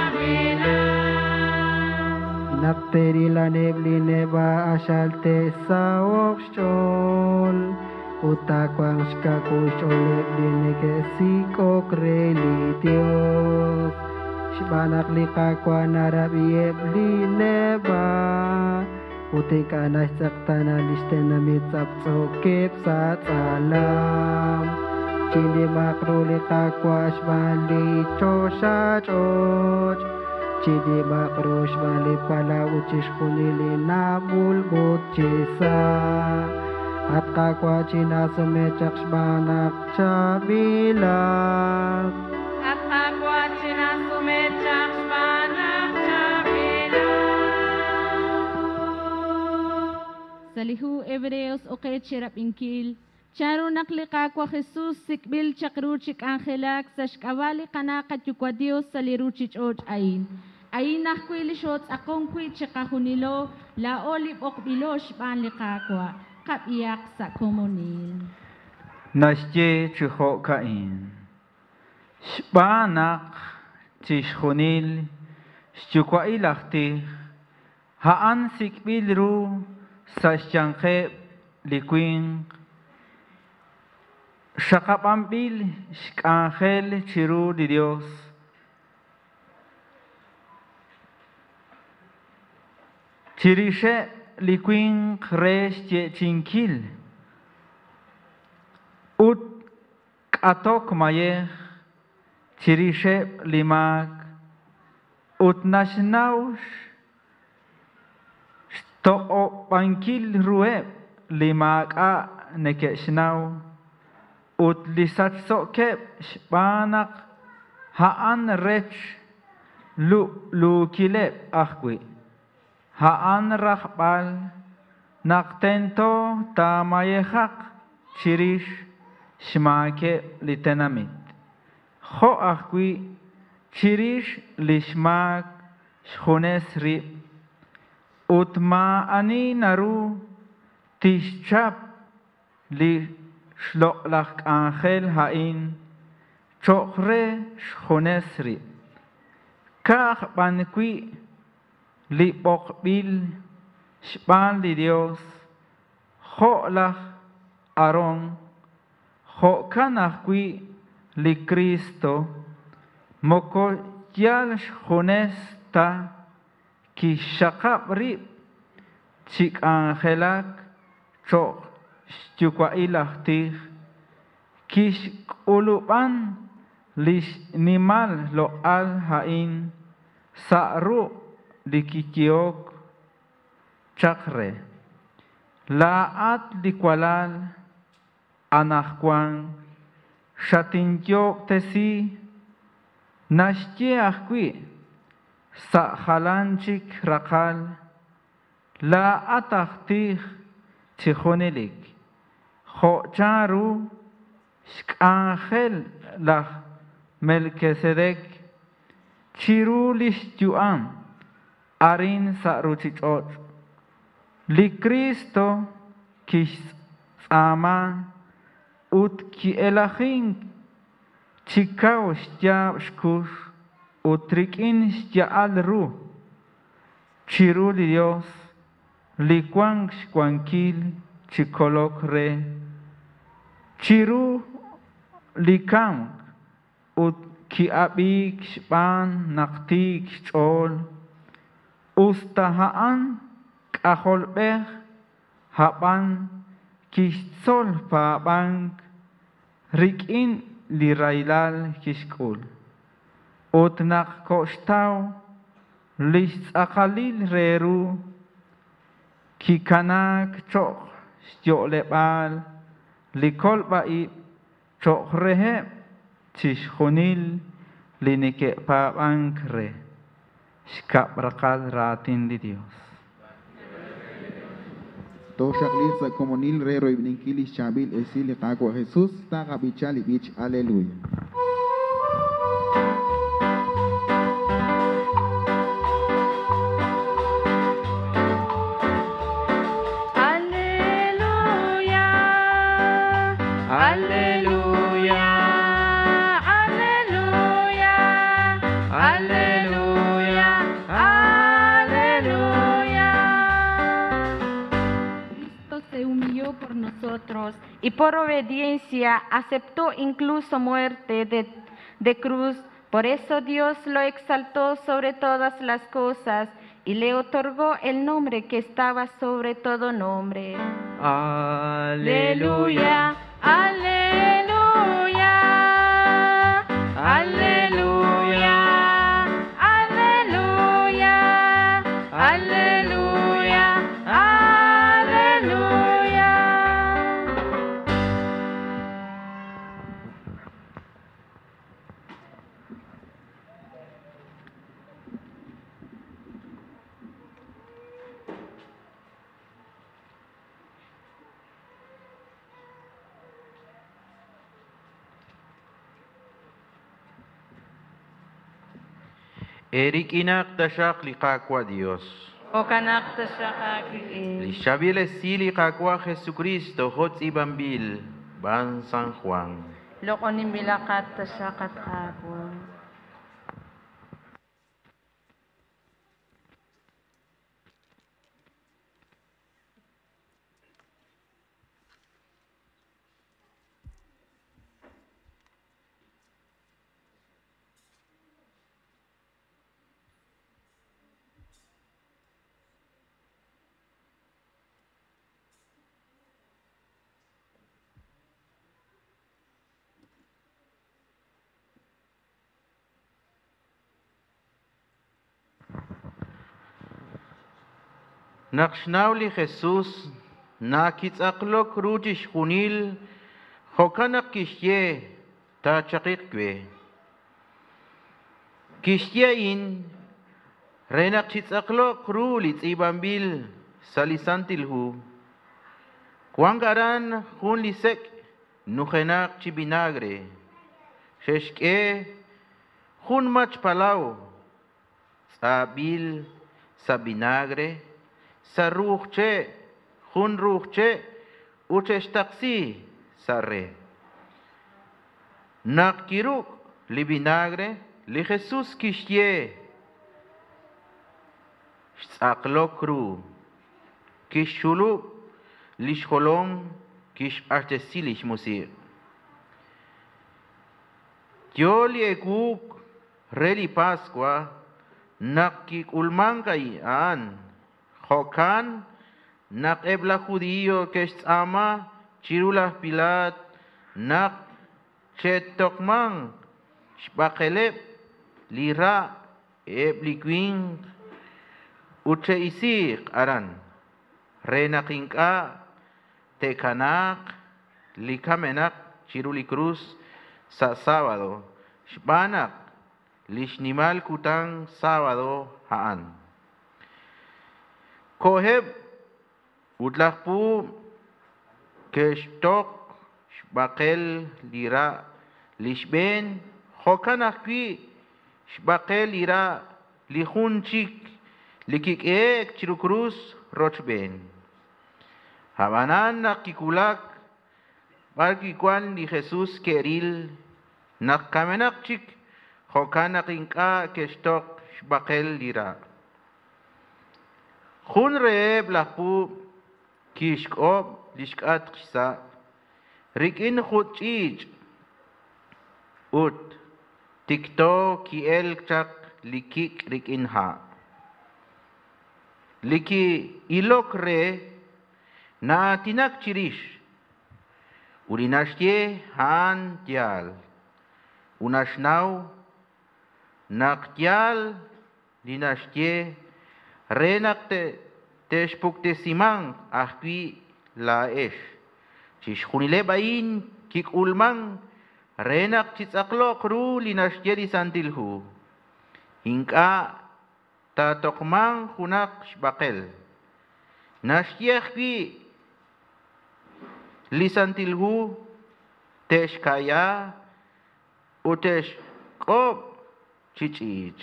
Napterila nebli neba ashalte sa okshol. Utakwang shkakush olebli neke siko kreli Dios. Shbanak likakwa narabi ebli neba. Utika na saktana liste na mitsapso kep sa salam. Chindi makro likakwa shbali chosha choch. Chidi bakrush bali pala uchish kunili na bulbut chisa. At kakwa china sumechak shbanak chabilat. At kakwa china sumechak shbanak chabilat. Salihu Hebreos oke chirap inkil. Charo naklikakwa Jesus sikbil chakruchik angelak sashkawali kanakat yukwa Dios saliruchich oj ain. Ainah kwilishot akong kwi chakahunilo la olip okbilosh banlikakwa kapiyak sa komunil. Nashje chiho kain. Shbanak chishhunil shchukwa ilahti haan sikbilru sashchankhe likwing shakapambil shkangel chiru di Dios. Chirishe liquin resh chinkil ut katok mayeh chirishe limak ut nashnaush to pankil rueb limak a nekeshnau ut lisat sokep shbanak haan rech lu lu kilep ahkwi haan rahbal naktento tamayehak chirish shmake litenamit ho ahkwi chirish lishmak shhunesri utma ani naru tishchap li shlolak angel hain chokre shhunesri kach bankwi li bokbil Shpan li Dios, Jolach Aarón, Jokanach qui li Cristo, Moko yal shonesta, ki shakab rib, chik angelak, chok stukwa ilach tich, kish uluban, lish nimal lo al hain, sa'ru likikiok, chakre. Laat likwalal, anakwan, shatinkyok tesi, nashye akwi, sa halanchik rakal, la atachtich chichonilik, ho charu, shkangel lach Melquisedek, chirulish juan, arin sa ruchichot, li Cristo kish sama, ut ki elachin, chikao shtia shkush, utrikin shtia alru, chiru li Dios, li kwang shkwankil, chikolok re, chiru li kang, ut ki abik shpan naktik chol, ustahaan kaholbech, haban kishtzol pa bank, rikin li railal kishkul. Utnak koshtaw, listzakhalil reru, kikanak chok, styolepal, likol baib, chok rehe, chishunil, linike pa bank re, shkap rakal ratin di Dios. Toshaklit sa komunil re roibninkilis chabil esili kako Jesús taga bichali bich aleluya. Y por obediencia aceptó incluso muerte de, de cruz. Por eso Dios lo exaltó sobre todas las cosas y le otorgó el nombre que estaba sobre todo nombre. Aleluya, aleluya, aleluya, aleluya, aleluya, aleluya. Erik inak tashak liqaqwa Dios. Okanak tashak Lishabile sili qaqwa Jesucristo hot ibambil ban San Juan. Lokonin bilakat tashakat kakwa. Naqshnauli Jesús nakitzaqlok rujish junil hokanak kishye ta chaqikwe. Kishye in renak chitzaqlok rulit ibambil salisantilhu. Kwangaran hun lisek nujenak chibinagre. Sheshke hun mach palau sabil sabinagre. Sa ruche, hun ruche, uches taxi, sarre. Nakiruk, li vinagre, li Jesús kishye. Saklokru, kish shulu, lish holom, kish artesilish musir. Yo lieguk reli Pascua, nakik ulmangay an, hokan, nak ebla judío kesh ama, chirulah pilat, nak chetokmang, shbakelep, lira, ebliquing, uche isik aran, renakinka, tekanak, likamenak, chiruli cruz, sa sábado, shbanak, lishnimal kutang sábado haan. Koheb, utlakpu, keshtok, shbakel lira, lishben, hokanakwi, shbakel lira, lihunchik, likik ek chirukrus, rochben. Habanan nakikulak, barkikwan ni Jesús keril, nakamenakchik, hokanakinka keshtok, shbakel lira. Hun reeb lakpu, kishkob, lishkat kisa, rikin khutchij, ut, tikto kiel chak likik rikin ha. Liki ilok re, na tinak chirish, urinashye han tial, unashnau, naktial, dinashye, renakte, teshpukte simang, ahkwi la esh, chishkunile bain, kik ulmang, renak chitzaklok ru linashye di santilhu, hinka, ta tokmang hunak shbakel, nashye lisantilhu tesh kaya utesh kob chichich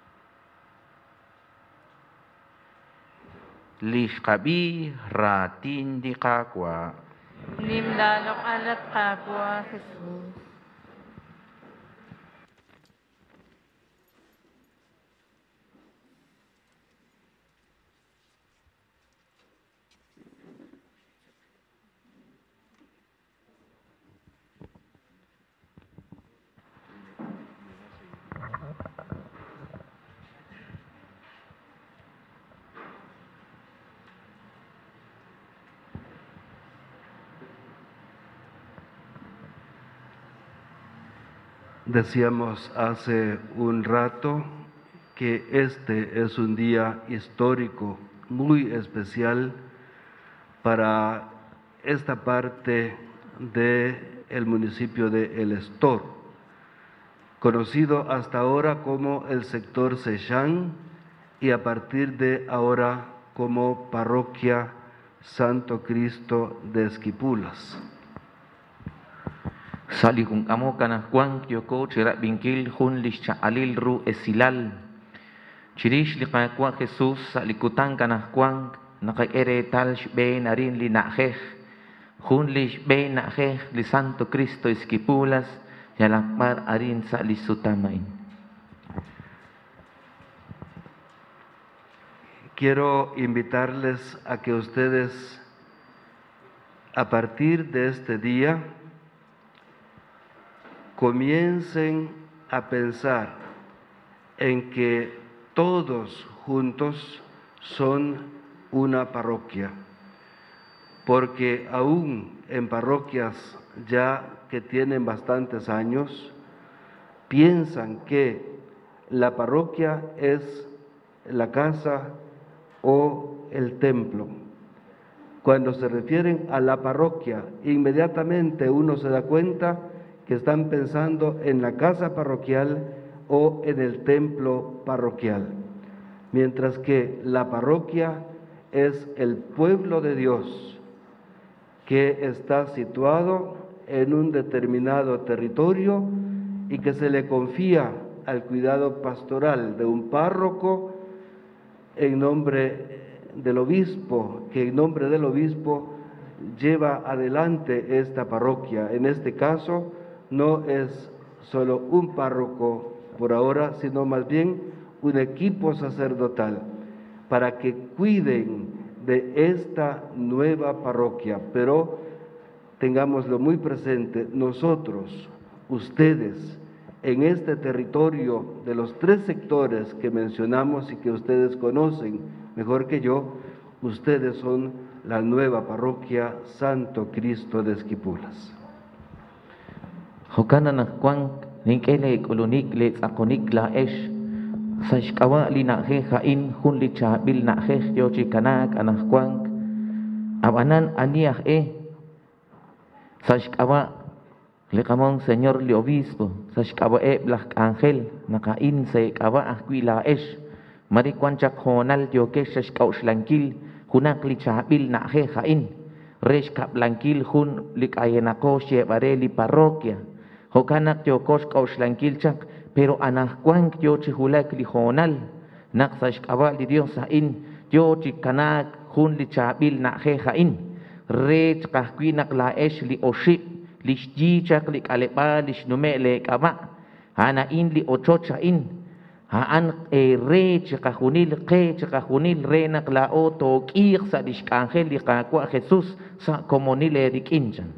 lishkabi ratin di kakwa Limlalok alat kapwa Jesus. Decíamos hace un rato que este es un día histórico muy especial para esta parte del municipio de El Estor, conocido hasta ahora como el sector Sechán y a partir de ahora como Parroquia Santo Cristo de Esquipulas. Sali kung amo kanah kwang kyoko chira bingkil hun lisha alil ru esilal. Chirish li kwa Jesus salikutan kanah kwang nakaere tal shbe narin li nakheh. Hun lish be nakheh li Santo Cristo Esquipulas yalakmar arin sa lisutamain. Quiero invitarles a que ustedes a partir de este día comiencen a pensar en que todos juntos son una parroquia, porque aún en parroquias ya que tienen bastantes años, piensan que la parroquia es la casa o el templo. Cuando se refieren a la parroquia, inmediatamente uno se da cuenta que están pensando en la casa parroquial o en el templo parroquial, mientras que la parroquia es el pueblo de Dios que está situado en un determinado territorio y que se le confía al cuidado pastoral de un párroco en nombre del obispo, que en nombre del obispo lleva adelante esta parroquia. En este caso, no es solo un párroco por ahora, sino más bien un equipo sacerdotal, para que cuiden de esta nueva parroquia, pero tengámoslo muy presente, nosotros, ustedes, en este territorio de los tres sectores que mencionamos y que ustedes conocen mejor que yo, ustedes son la nueva parroquia Santo Cristo de Esquipulas. Hokana na kwang ninkele kolonik le tsakonik la esh sashkawa li na he hain hun li chabil na he yo chikanak anak kwang abanan aniah e sashkawa le kamong señor le obispo sashkawa e blak ángel nakain se kawa akwi la esh mari kwanchak honal yo ke sashkaw slankil hunak li chabil na he hain resh kap lankil hun lik ayenako she bareli parroquia hokanak yo kosh kauslankilchak pero anak kwang yo chihulak li honal nak sashkawa li Dios hain yo chikanak hun li chabil na he hain rech kahkwi nak la esh li oship li shjichak li kalepa li shnume le kama hana in li ochocha in haan e rech kahunil ke kahunil re nak la o to kir sa dishkangel li kakwa Jesus sa komonile dikinchan.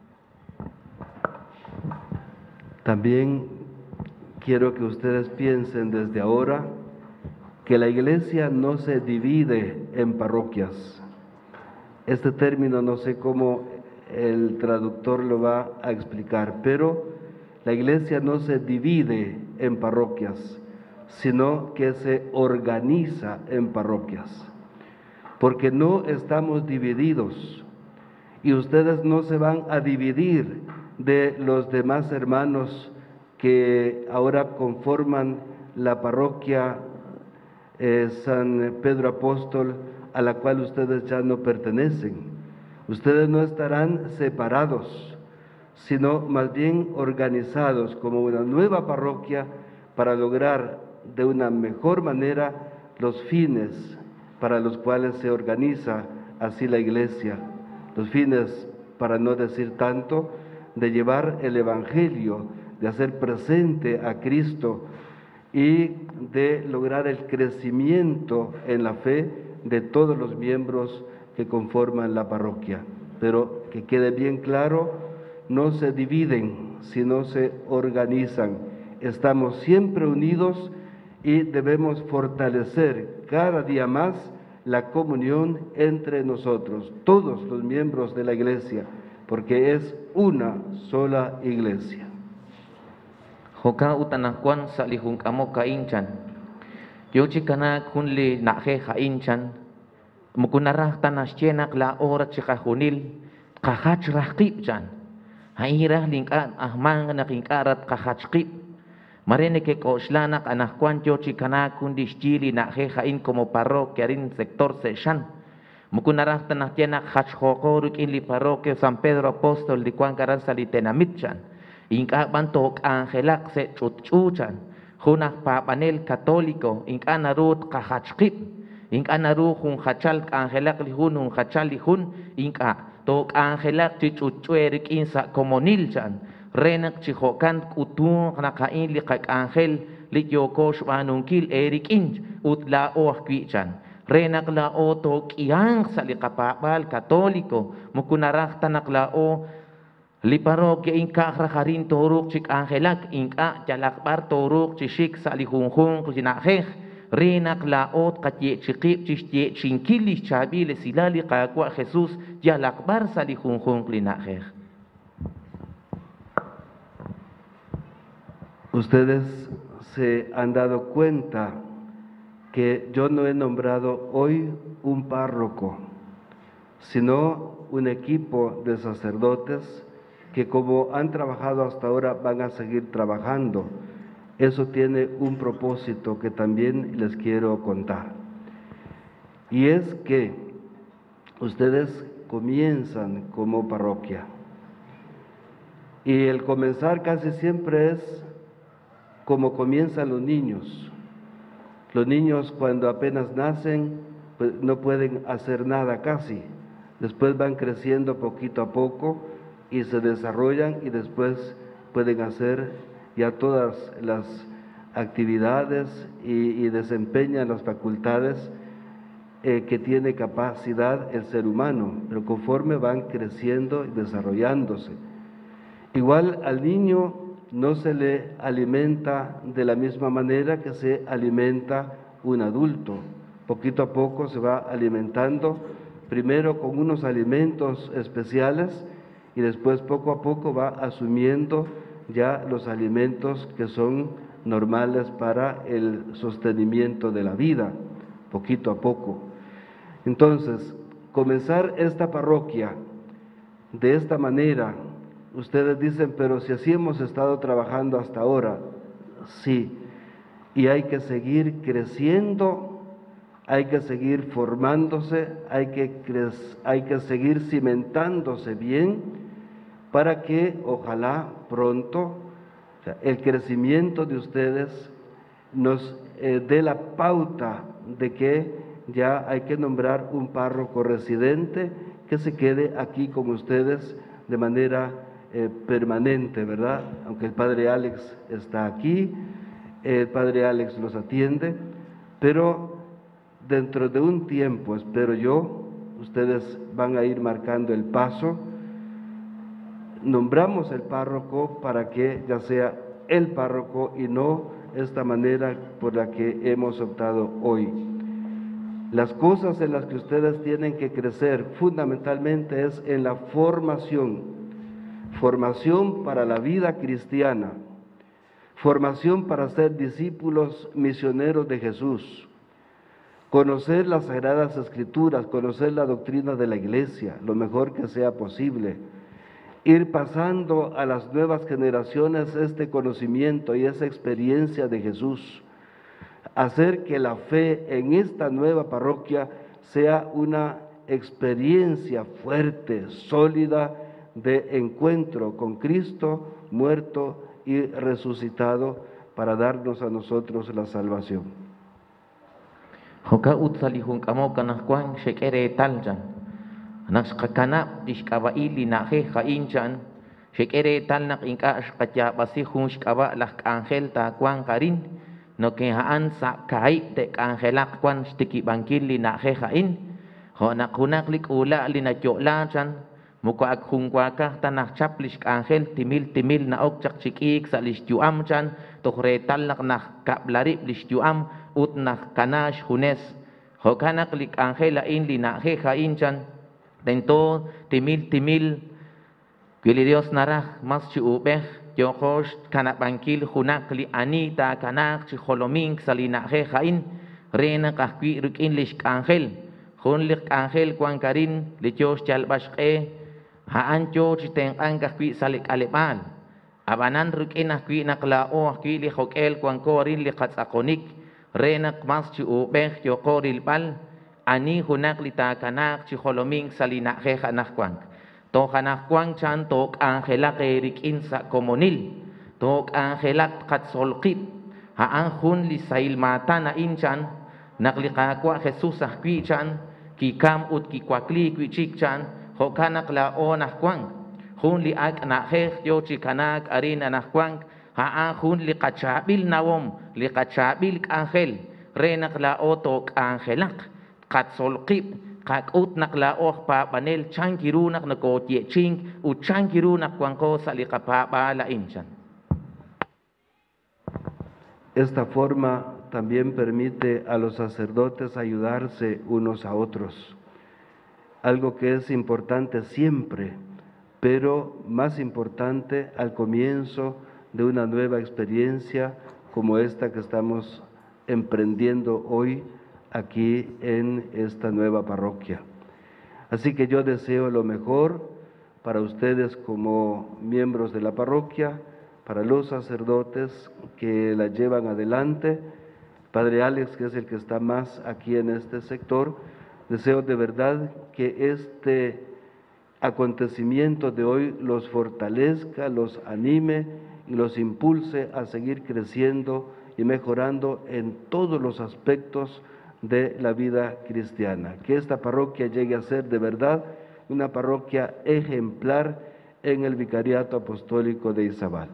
También quiero que ustedes piensen desde ahora que la iglesia no se divide en parroquias. Este término no sé cómo el traductor lo va a explicar, pero la iglesia no se divide en parroquias, sino que se organiza en parroquias, porque no estamos divididos y ustedes no se van a dividir de los demás hermanos que ahora conforman la parroquia eh, San Pedro Apóstol, a la cual ustedes ya no pertenecen. Ustedes no estarán separados, sino más bien organizados como una nueva parroquia para lograr de una mejor manera los fines para los cuales se organiza así la iglesia. Los fines, para no decir tanto, de llevar el Evangelio, de hacer presente a Cristo y de lograr el crecimiento en la fe de todos los miembros que conforman la parroquia. Pero que quede bien claro, no se dividen, sino se organizan. Estamos siempre unidos y debemos fortalecer cada día más la comunión entre nosotros, todos los miembros de la iglesia, porque es una sola iglesia. Hoka utanakwan sa lihung kamo kainchan. Yo chikana kunli nahe kainchan. Mukunarah tanasyenak la ora chikahunil kahach rahkipchan. Hairah lingkat ahmang nakingkarat kahachkip. Marene que koslanak anakwan yo chikana kundishjili nahe kain como parroquia rin sector seshan. Mukunarah tanasyenak hachhokoruk in li parroquia San Pedro Apóstol di kwan karan salitenamitchan. Inka bantok angelak se chutchuchan, hunak papanel katoliko, inka narut kahachkip, inka naru hun hachal angelak lihun hun hachal lihun, inka tok angelak chichuchuerik insa komonilchan, renak chihokan kutung nakain likak angel likyokosh wanunkil erik inch utla oahkwichan. Renak la o tok iyang sa likapapal katoliko, mukunarak tanak la o li parroquia inka rajarin toruk chik angelak inka jalakbar toruk chishik sa lihunghung jinaheh renak laot katye chikip chishye chinkilis chabile silali kakwa Jesus jalakbar sa lihunghung linaheh. Ustedes se han dado cuenta que yo no he nombrado hoy un párroco, sino un equipo de sacerdotes que como han trabajado hasta ahora van a seguir trabajando. Eso tiene un propósito que también les quiero contar. Y es que ustedes comienzan como parroquia. Y el comenzar casi siempre es como comienzan los niños. Los niños cuando apenas nacen pues no pueden hacer nada casi. Después van creciendo poquito a poco y se desarrollan y después pueden hacer ya todas las actividades y, y desempeñan las facultades eh, que tiene capacidad el ser humano, pero conforme van creciendo y desarrollándose. Igual al niño no se le alimenta de la misma manera que se alimenta un adulto. Poquito a poco se va alimentando, primero con unos alimentos especiales y después poco a poco va asumiendo ya los alimentos que son normales para el sostenimiento de la vida, poquito a poco. Entonces, comenzar esta parroquia de esta manera, ustedes dicen, pero si así hemos estado trabajando hasta ahora, sí, y hay que seguir creciendo, hay que seguir formándose, hay que, hay que seguir cimentándose bien para que ojalá pronto o sea, el crecimiento de ustedes nos eh, dé la pauta de que ya hay que nombrar un párroco residente que se quede aquí con ustedes de manera eh, permanente, ¿verdad? Aunque el Padre Alex está aquí, el Padre Alex los atiende, pero dentro de un tiempo, espero yo, ustedes van a ir marcando el paso. Nombramos el párroco para que ya sea el párroco y no esta manera por la que hemos optado hoy. Las cosas en las que ustedes tienen que crecer fundamentalmente es en la formación, formación para la vida cristiana, formación para ser discípulos misioneros de Jesús, conocer las Sagradas Escrituras, conocer la doctrina de la Iglesia, lo mejor que sea posible, ir pasando a las nuevas generaciones este conocimiento y esa experiencia de Jesús, hacer que la fe en esta nueva parroquia sea una experiencia fuerte, sólida, de encuentro con Cristo, muerto y resucitado, para darnos a nosotros la salvación. Hoka utsalihun kamo kanakwan shekere taljan. Nakskakana dishkabaili nahe kainchan. Shekere tal nak inka shkatya basihun shkaba lak angel ta kwan karin. No que haan sa kai te angelak kwan stiki bangkili nahe kain. Ho nakunak lik ula li na jokla chan. Muka ak hungwa ka tanah chaplish angel timil timil na ok chak chikik sa lish juam chan. Tokre tal nak nak kaplarip lish juam ut nak kanash hunes. Ho kanak lik angel lain li nahe kain chan. Tento timil timil Kwili Dios narah mas ciubeh Yokosh kanak bangkil hunak li anita kanak ci holoming salina he hain rena kahkwi rukin lish angel hun lik angel kwan karin li Dios chal bashke haan cho ci teng ang kahkwi salik alepan abanan rukin ahkwi naklao ahkwi li hokel kwan korin li katsakonik rena mas ciubeh yokoril pal ani hunak li ta kanak ci holoming salina he hanak kwan Tok anak kuang chan tok angelak erik insa komonil. Tok angelak kat solkit. Haan hun li sail mata na inchan. Naklika kwa Jesus ah kwi chan. Ki kam ut ki kwakli kwi chik chan. Hokanak la o anak kuang. Hun li ak anak hek yo chikanak arin anak kuang. Haan hun li kachabil nawom. Li kachabil angel. Renak la o tok angelak. Kat solkit. Kak ut naklaoh pa panel chankirunak na ko tie ching u chankirunak kwangko sa likapa la inchan. Esta forma también permite a los sacerdotes ayudarse unos a otros, algo que es importante siempre, pero más importante al comienzo de una nueva experiencia como esta que estamos emprendiendo hoy aquí en esta nueva parroquia. Así que yo deseo lo mejor para ustedes como miembros de la parroquia, para los sacerdotes que la llevan adelante, Padre Alex, que es el que está más aquí en este sector. Deseo de verdad que este acontecimiento de hoy los fortalezca, los anime y los impulse a seguir creciendo y mejorando en todos los aspectos de la vida cristiana. Que esta parroquia llegue a ser de verdad una parroquia ejemplar en el Vicariato Apostólico de Izabal.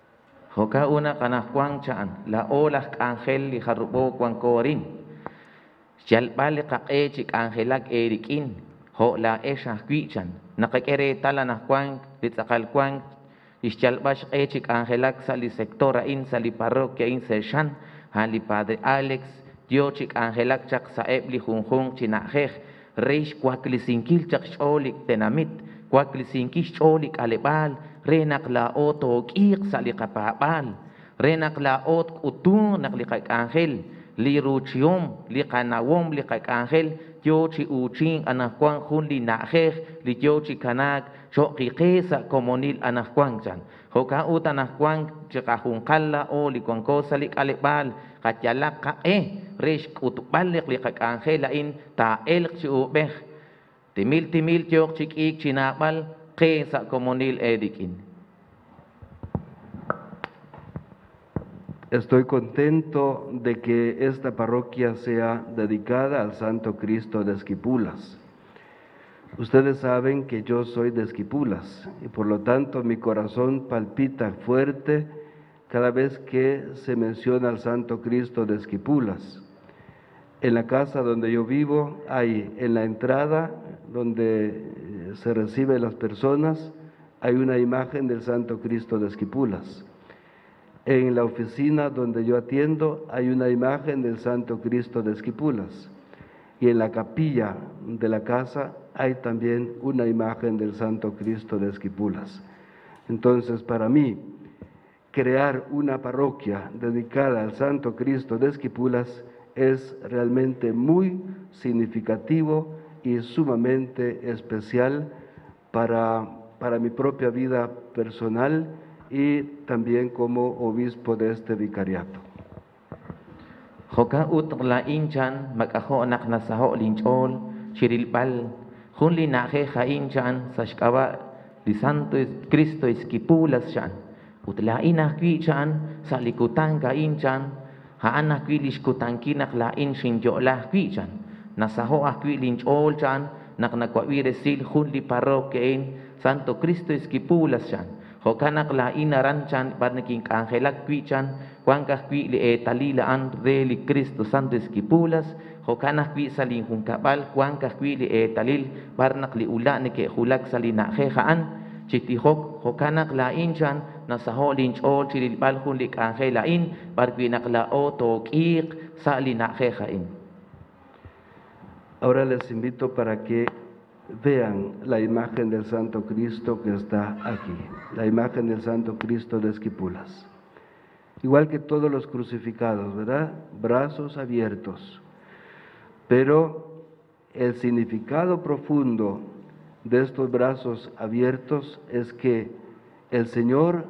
Hoka una kanak kwang chan la olah angel li harubo kwang korin. Jalbale kaqe chik angelak erikin, ho la esha kwichan, nakakere tala na kwang, litzakal kwang, ischalbash e chik angelak sali sectora in sali parroquia in seshan, hali padre Alex, dio chik angelak chak sa ebli junjung chinajej, reish kwakli sinkil chak sholik tenamit, kwakli sinkil sholik alebal, renak la oto kiik sali kapabal, renak la ot utun naklikak angel, li ruchiom, li kanawom, li kak angel, yo chi uching anakwang hun li najej, li yo chi kanag, choqiqesa komonil anakwang chan. Hoka ut anakwang chikahun kala o li kwangkosa li kalibal, katyalak ka eh, resh kutubalik li kak angel lain, ta elk chi ubeh, timil timil chok chikik chinabal, kesa komonil edikin. Estoy contento de que esta parroquia sea dedicada al Santo Cristo de Esquipulas. Ustedes saben que yo soy de Esquipulas y por lo tanto mi corazón palpita fuerte cada vez que se menciona al Santo Cristo de Esquipulas. En la casa donde yo vivo hay en la entrada donde se reciben las personas hay una imagen del Santo Cristo de Esquipulas. En la oficina donde yo atiendo hay una imagen del Santo Cristo de Esquipulas. Y en la capilla de la casa hay también una imagen del Santo Cristo de Esquipulas. Entonces, para mí, crear una parroquia dedicada al Santo Cristo de Esquipulas es realmente muy significativo y sumamente especial para, para mi propia vida personal y también como obispo de este vicariato. Hoka ut la inchan makaho nak nasaho linchol chirilpal hunli naje ha inchan sashkawa li Santo Cristo Esquipulas chan utla ina kwichan salikutan ka inchan ha ana kwilish kutankinak la inshin yola kwichan nasaho akwi linchol chan nak nakwawire sil hunli parroquia Santo Cristo Esquipulas chan hokanak la inaran chan barneking angelak kwichan kuangkah kwi li etalila an re li Cristo Santo Esquipulas hokanak kwi salin hunkabal kuangkah kwi li etalil barnak li ula ne ke hulak salina khehaan chitihok hokanak la inchan nasaho linchol chililbal hun li angela in barkwinak la oto kiq salina khehain. Ahora les invito para que vean la imagen del Santo Cristo que está aquí, la imagen del Santo Cristo de Esquipulas. Igual que todos los crucificados, ¿verdad? Brazos abiertos. Pero el significado profundo de estos brazos abiertos es que el Señor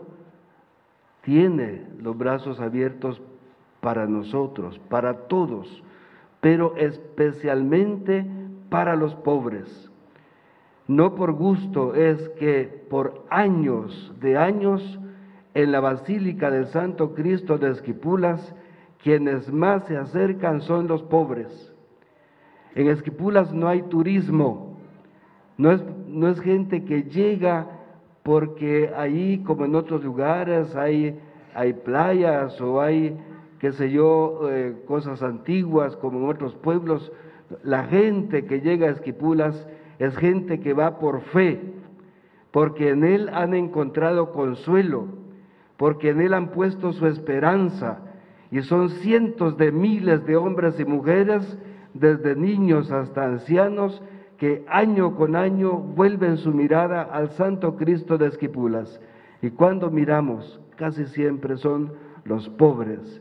tiene los brazos abiertos para nosotros, para todos, pero especialmente para los pobres. No por gusto es que por años de años en la Basílica del Santo Cristo de Esquipulas, quienes más se acercan son los pobres. En Esquipulas no hay turismo, no es, no es gente que llega porque ahí, como en otros lugares, hay, hay playas o hay, qué sé yo, eh, cosas antiguas como en otros pueblos. La gente que llega a Esquipulas es gente que va por fe, porque en Él han encontrado consuelo, porque en Él han puesto su esperanza, y son cientos de miles de hombres y mujeres, desde niños hasta ancianos, que año con año vuelven su mirada al Santo Cristo de Esquipulas. Y cuando miramos, casi siempre son los pobres,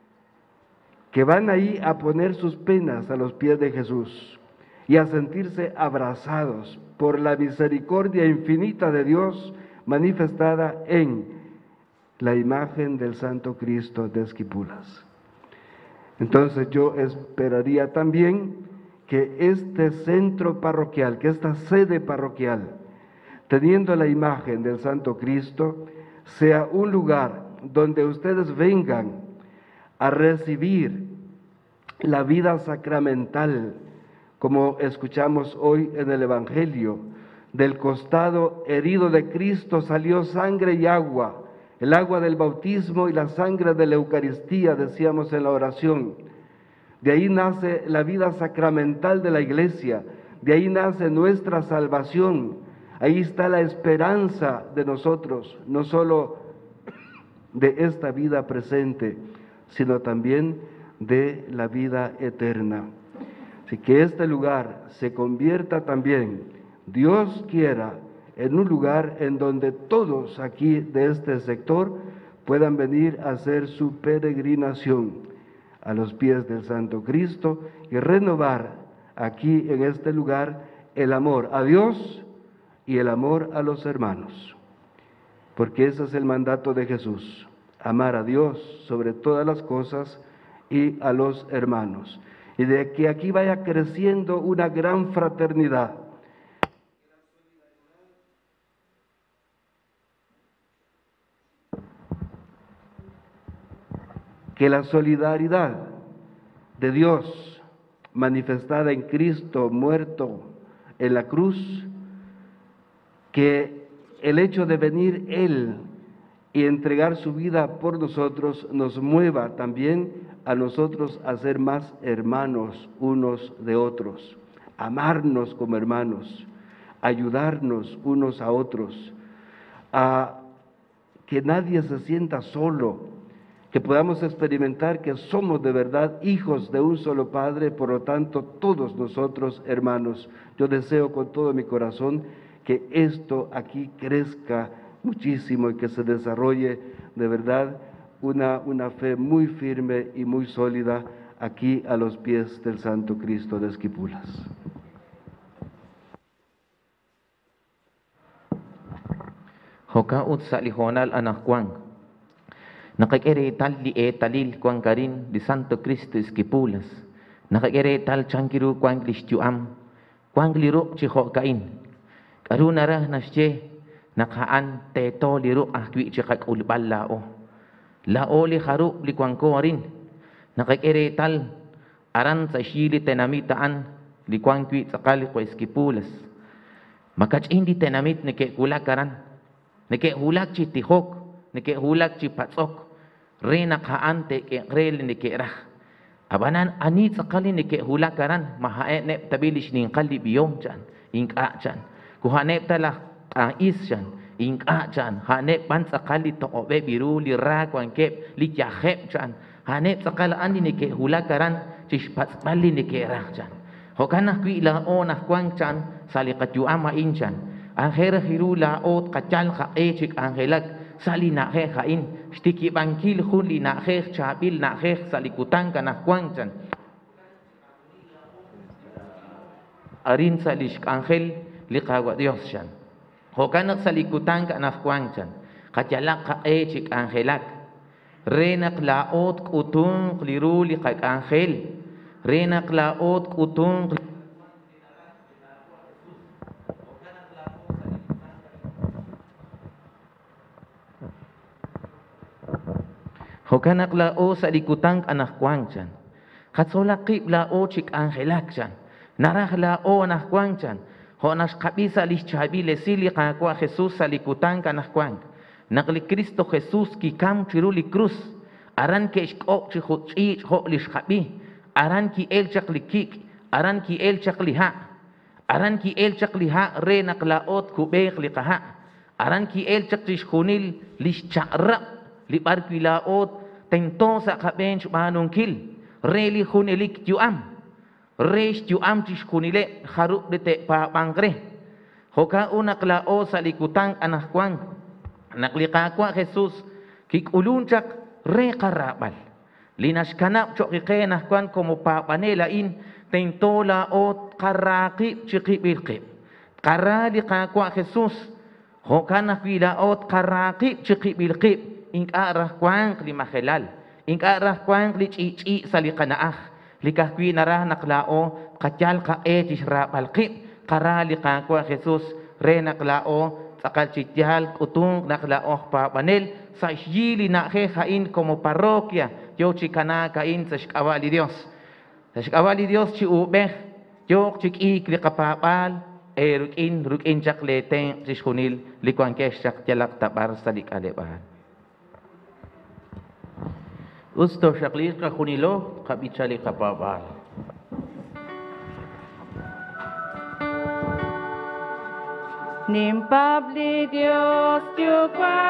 que van ahí a poner sus penas a los pies de Jesús y a sentirse abrazados por la misericordia infinita de Dios manifestada en la imagen del Santo Cristo de Esquipulas. Entonces yo esperaría también que este centro parroquial, que esta sede parroquial, teniendo la imagen del Santo Cristo, sea un lugar donde ustedes vengan a recibir la vida sacramental, como escuchamos hoy en el Evangelio. Del costado herido de Cristo salió sangre y agua, el agua del bautismo y la sangre de la Eucaristía, decíamos en la oración. De ahí nace la vida sacramental de la iglesia, de ahí nace nuestra salvación. Ahí está la esperanza de nosotros, no solo de esta vida presente, sino también de la vida eterna. Así que este lugar se convierta también, Dios quiera, en un lugar en donde todos aquí de este sector puedan venir a hacer su peregrinación a los pies del Santo Cristo y renovar aquí en este lugar el amor a Dios y el amor a los hermanos. Porque ese es el mandato de Jesús, amar a Dios sobre todas las cosas y a los hermanos. Y de que aquí vaya creciendo una gran fraternidad. Que la solidaridad de Dios manifestada en Cristo muerto en la cruz, que el hecho de venir Él y entregar su vida por nosotros nos mueva también a nosotros a ser más hermanos unos de otros, amarnos como hermanos, ayudarnos unos a otros, a que nadie se sienta solo, que podamos experimentar que somos de verdad hijos de un solo Padre, por lo tanto todos nosotros hermanos. Yo deseo con todo mi corazón que esto aquí crezca muchísimo y que se desarrolle de verdad una, una fe muy firme y muy sólida aquí a los pies del Santo Cristo de Esquipulas. Hokaut sa lihonal anak kuang. Nakakere tal li e talil kuang karin di Santo Cristo Esquipulas. Nakakere tal changkiru kuang listyuam. Kuang liru chiho kain. Karunara nasye nakaan teto liru ahkwi chikak ulbal lao. Lao li haru li kuang korin. Nakakere tal aran sa shili tenamitaan li kuang kwi sakali ko Esquipulas. Makach indi tenamit nike kulakaran. Nike hulak chi tihok, nike hulak chi patsok, re nakhaan te ke rel nike rah. Abanan ani sakali nike hulakaran, mahae nep tabilis ning kali biyom chan, ingka chan. Kuhanep tala is chan, ingka chan, hanep ban sakali to obe biru li ra kwan kep li yahep chan. Hanep sakala ani nike hulakaran, chish patsmali nike rah chan. Hokana kwi la onah kwang chan, salikat yu ama in chan. Angher hirula ot kachal ka echik angelak sali na he kain stiki bangkil huli na he chabil na he salikutan ka na kwangchan arin salish angel liqawa Dios chan hokanak salikutan ka na kwangchan kachalak ka echik angelak renak laot kutung liruli kak angel renak laot kutung Hokanak lao sa likutang anak kuang chan. Katsolakip lao chik angelak chan. Narah lao anak kuang chan. Honas kabisa lis chabile sili kakwa Jesus sa likutang anak kuang. Nakli Cristo Jesus ki kam chiruli cruz. Aran ke ishkok chihut chich ho lis kabi. Aran ki el chak likik. Aran ki el chak liha. Aran ki el chak liha re naklaot kubek likaha. Aran ki el chak chishkunil lis chakra. Libar kilaot tento sa kabench manong kil reli hunelik juam resh juam tish kunile haruk dete pa pangre hoka unak lao sa likutang anak kwang naklika kwa Jesus kikulunchak re karabal linas kanap chok ike anak kwang como pa panelain tento laot karaki chikibilkip karali kwa Jesus hoka nakwilaot karaki chikibilkip ing arah kwang li mahelal ing arah kwang li chichi salikanaah likahwi narah naklao katyal ka etis rapalki karali ka kwa Jesus re naklao sakal chityal kutung naklao pa panel sa yili na he kain como parroquia yo chikana kain sa shkawali Dios sa shkawali Dios chi ube yo chiki li kapapal e rukin rukin chaklete chishkunil likwang kesh chak tyalak tabar salik alebahan Usto shakliqa junilo kabichali kapabal. Nimpabli Dios tu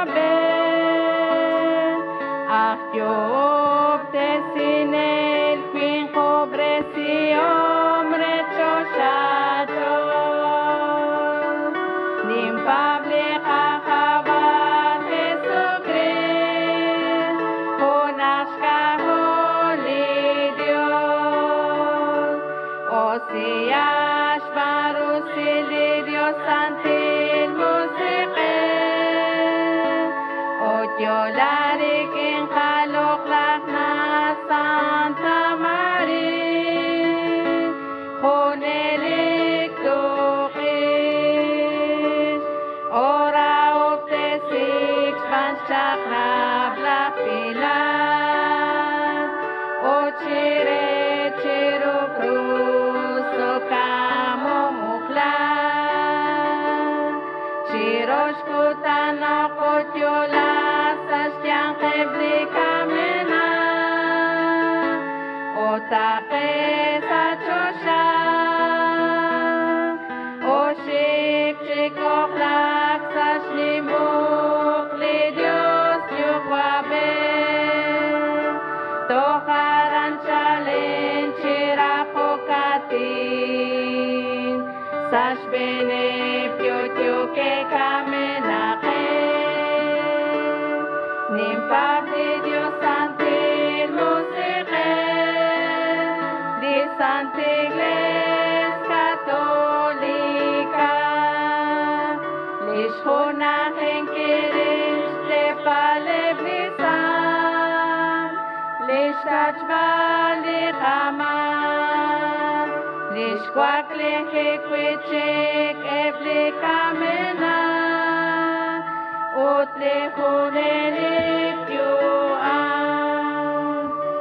quaben, ach yo obtesin el quin cobre si hombre chochacho. Nimpabli kahaban Jesucrist, conazca holy Dios, Osias barusili Dios santil musique, Otiolari kin halok lakna Santa Maria, Honelik tukis, ora optesix panchakra blapilan, Ochire chiru cruzo kamumuklan, Chirosh kutana kotyola sastyang kebli kamena, Otake sa chosha, Oshik chikok lak sa shlimuk li Dios yukwabe, Tokaran chalin chirapokatin, Sash bene piotyo ke kamenake, Nimpabli Dios santil musique, Di Santa Iglesia Católica, Lishona henkirish lepale blisan, Lishtach bali chama, Lishkwak lehekwichik ebli kamena, Ut lechunelik yuan.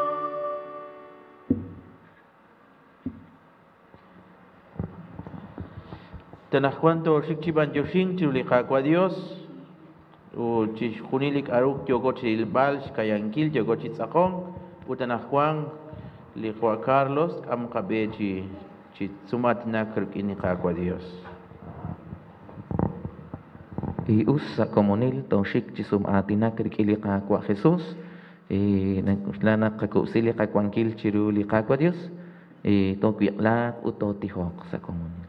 Tenaz cuanto shikchiban yoshin chulika Dios, u chishunilik aruk yogochil bal kayankil yogochit sakong, utanaz Juan liqua Carlos am kabechi chitsumat nakrkini kakwa Dios. Y usa comunil toshik chisum atina krikili kakwa Jesús, y lana kakusili kakwankil chiruli kakwa Dios, y tokwilak utotihok sa comunil.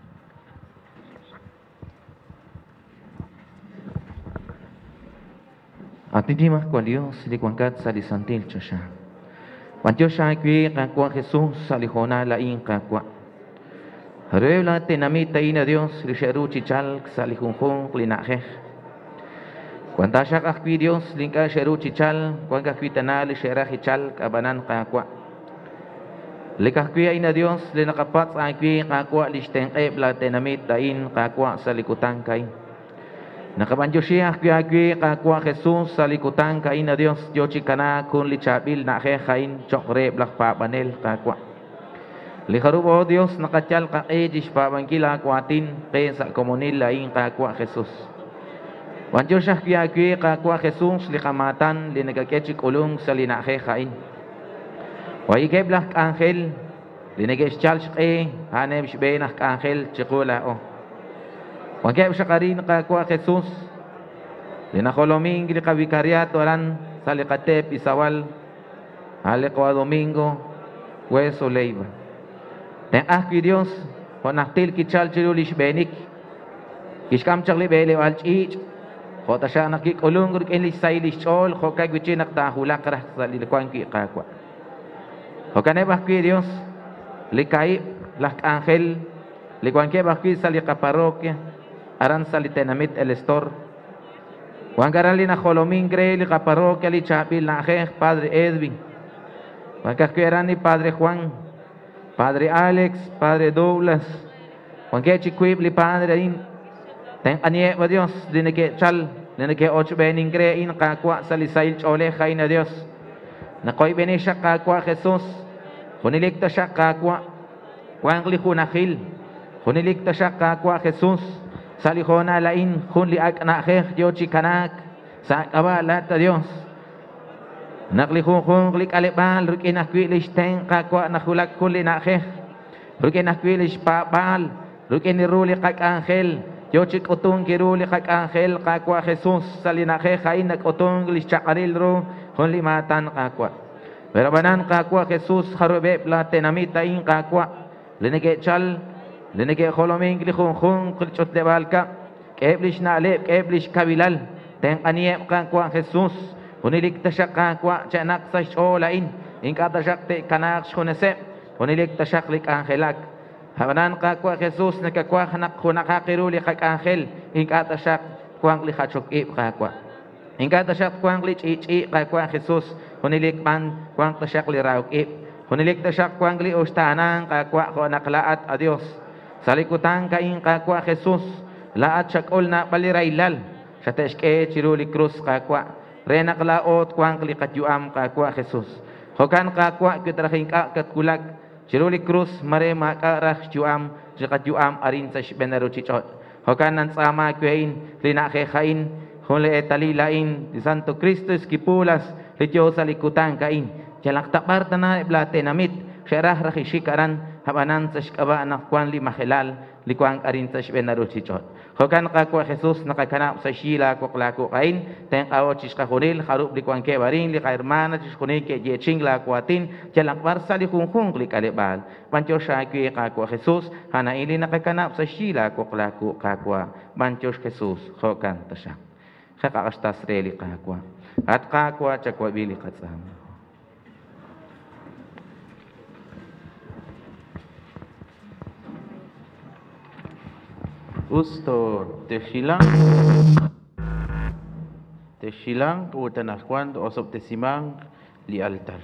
Atidimah kwa Dios li kwankat sa lisantil chosha. Wantyo siya kwi kakwa Jesus sa lihona laing kakwa. Harewla tenamita ina Dios li sheru chichal sa lihunhong linakeh. Kwanta siya kakwi Dios lingka sheru chichal kwan kakwi tanali shera chichal kabanan kakwa. Li kakwi ina Dios li nakapat sa kakwi kakwa li shtengeb la tenamita in kakwa sa likutang kay. Nakabanyo siya kwi kakwa Jesus sa likutan kain na Dios Diyochi kana kun lichabil na kain chokre blak papanel kakwa. Likarubo Dios nakachal ka ejis pabangkila kwatin kay sa komunil laing kakwa Jesus. Wanyo siya kwi kakwa Jesus likamatan linagakechik ulong sa linake kain. Waike blak angel linageschal shke hanem shbenak angel chikula o. Wagay siya karin kakwa Jesus, linakoloming likabikariato ran sa likatep isawal, halikwa domingo, hueso leiva. Ten akwi Dios, honaktil kichal chilulish benik, kishkam chakli bele walchich, hota siya nakikulungur kinlish saylish chol, hokay gwichinak tahulak rah sa lilikwan ki kakwa. Hokanay bakwi Dios, likay, lak angel, likwan ke bakwi sa likaparokya, aran sa litenamit el estor. Wangarali na koloming gre li kaparokya li chapil na akeh Padre Edwin. Wangkakweran ni Padre Juan, Padre Alex, Padre Douglas. Wangkechi kwib li Padre in. Ten anye wa Dios dinake chal, dinake ocho bening gre in kakwa sa lisail chole kay na Dios. Nakoy bene siya kakwa Jesus. Kunilikta siya kakwa. Wangli kunakil. Kunilikta siya kakwa Jesus. Salihona lain kun li ak na kheh Diyochi kanak sa kabalat Dios. Nakli khung khung klik alebal ruki nakwilis teng kakwa nakulak kuli nakhe. Ruki nakwilis pa bal ruki ni ruli kak angel. Yo chik utong kiruli kak angel kakwa Jesus salinakhe kain nak utong lis chakaril ro hon limatan kakwa. Berabanan kakwa Jesus harube pla tenamita in kakwa. Lenege chal lenege kholoming kli khung khung klik chot lebal ka. Keblish na aleb keblish kabilal. Teng aniyem kakwa Jesus. Hunilik tasyak kakwa chanak sa sholain ingka tasyak te kanak shonese hunilik tasyak lik angelak habanan kakwa Jesus nakakwa hanak hunakakiruli kak angel ingka tasyak kwang li khachok ip kakwa ingka tasyak kwang li chi kakwa Jesus hunilik man kwang tasyak li rauk ip hunilik tasyak kwang li ustanang kakwa ko naklaat a Dios salikutan ka in kakwa Jesus laat syakol na balirailal sa teske chiruli cruz kakwa Rena kalaot kuang kli kajuam kakwa Jesus. Hokan kakwa kitraking ka katkulag. Chiruli cruz mare makarah juam kajuam arin sa benaro chichot. Hokan nan sama kuain linake kain hole etalilain di Santo Cristo skipulas lityo sa likutan kain. Jalak taparta na iblate namit. Syarah rakishikaran habanan sa shkaba anak kuan li mahilal likuang arin sa benaro chichot. Hokan kakwa Jesus nakakanap sa shila ko klako kain teng awo chis kahunil harup di kuang ke baring li kairmana chis kuning ke jeching la kuatin jalak barsa li kung kung li kalebal bancho sha kwe kakwa Jesus hana ili nakakanap sa shila ko klako kakwa bancho Jesus hokan tasha kakastas reli kakwa at kakwa chakwa bili katsam Ustor Texilang Texilang utanah cuando osop tesimang li altar.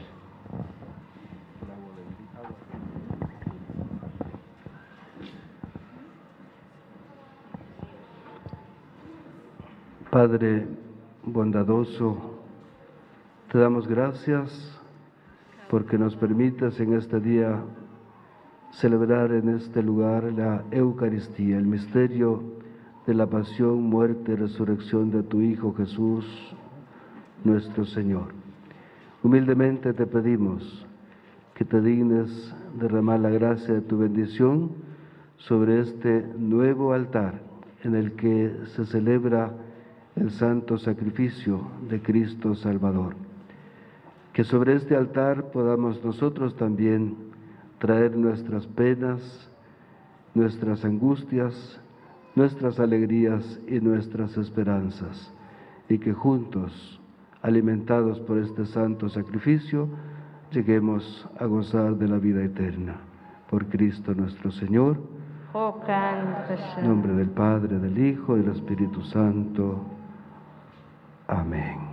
Padre bondadoso, te damos gracias porque nos permitas en este día celebrar en este lugar la Eucaristía, el misterio de la pasión, muerte y resurrección de tu Hijo Jesús, nuestro Señor. Humildemente te pedimos que te dignes derramar la gracia de tu bendición sobre este nuevo altar en el que se celebra el santo sacrificio de Cristo Salvador. Que sobre este altar podamos nosotros también traer nuestras penas, nuestras angustias, nuestras alegrías y nuestras esperanzas, y que juntos, alimentados por este santo sacrificio, lleguemos a gozar de la vida eterna. Por Cristo nuestro Señor, en nombre del Padre, del Hijo y del Espíritu Santo. Amén.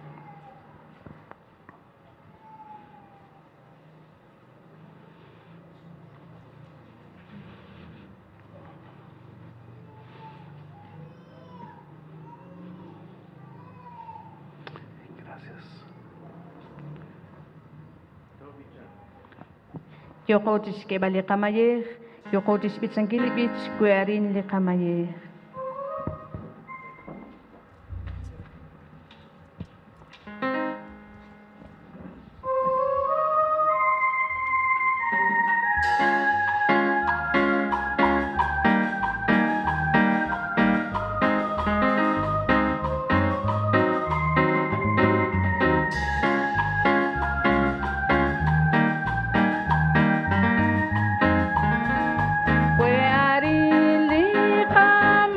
Yokotis ke bali kamayer, yokotis bitsangkili bits kuarin li kamayer. Kuarin li kamayer.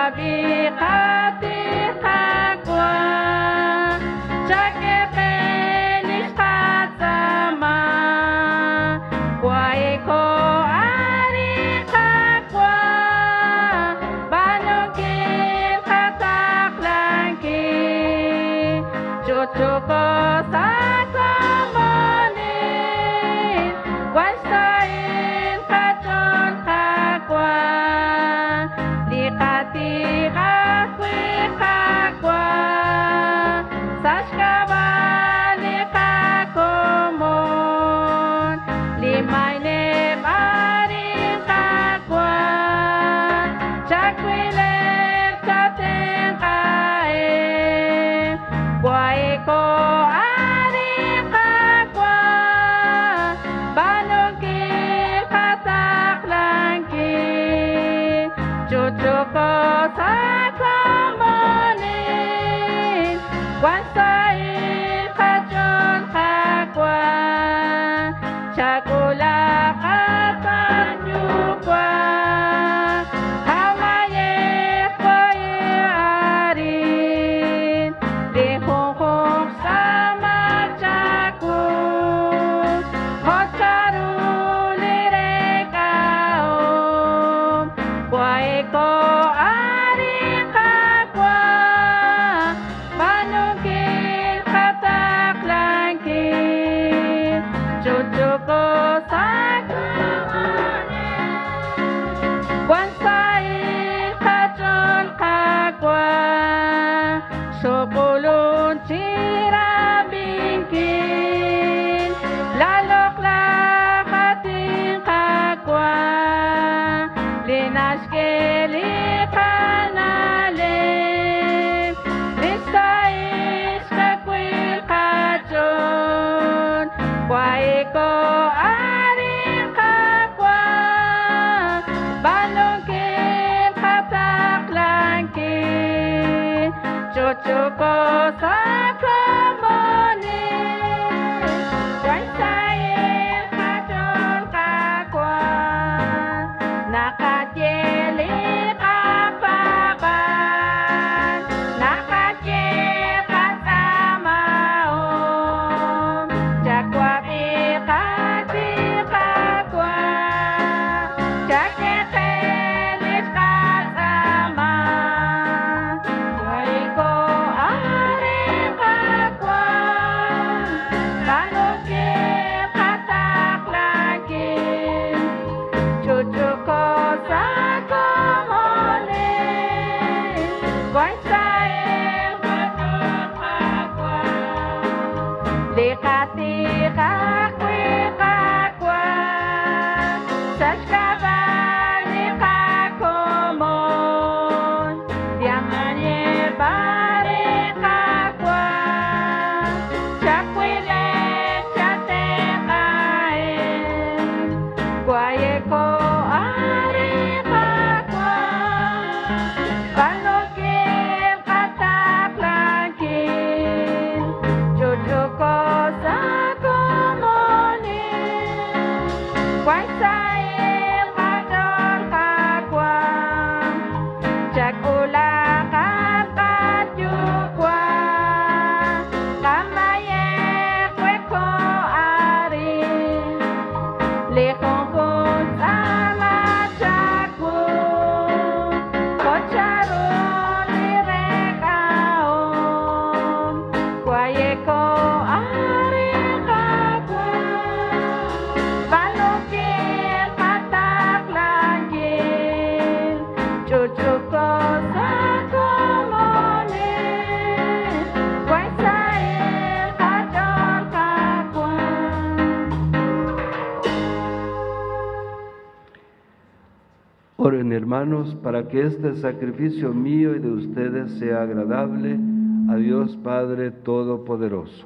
Oren, hermanos, para que este sacrificio mío y de ustedes sea agradable a Dios Padre Todopoderoso.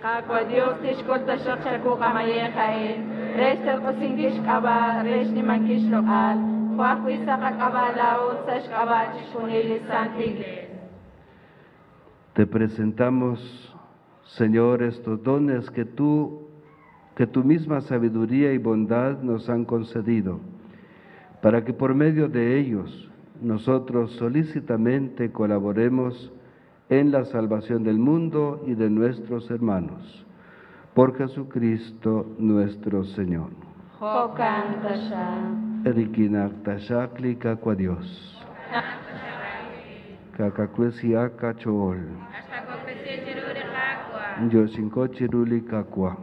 Te presentamos, Señor, estos dones que tú, que tu misma sabiduría y bondad nos han concedido, para que por medio de ellos nosotros solícitamente colaboremos en la salvación del mundo y de nuestros hermanos. Por Jesucristo nuestro Señor. Hokan Tasha. Erikinak tashakli kakwa Dios. Kakakwesiaka chool. Yosinko chiruli kakwa.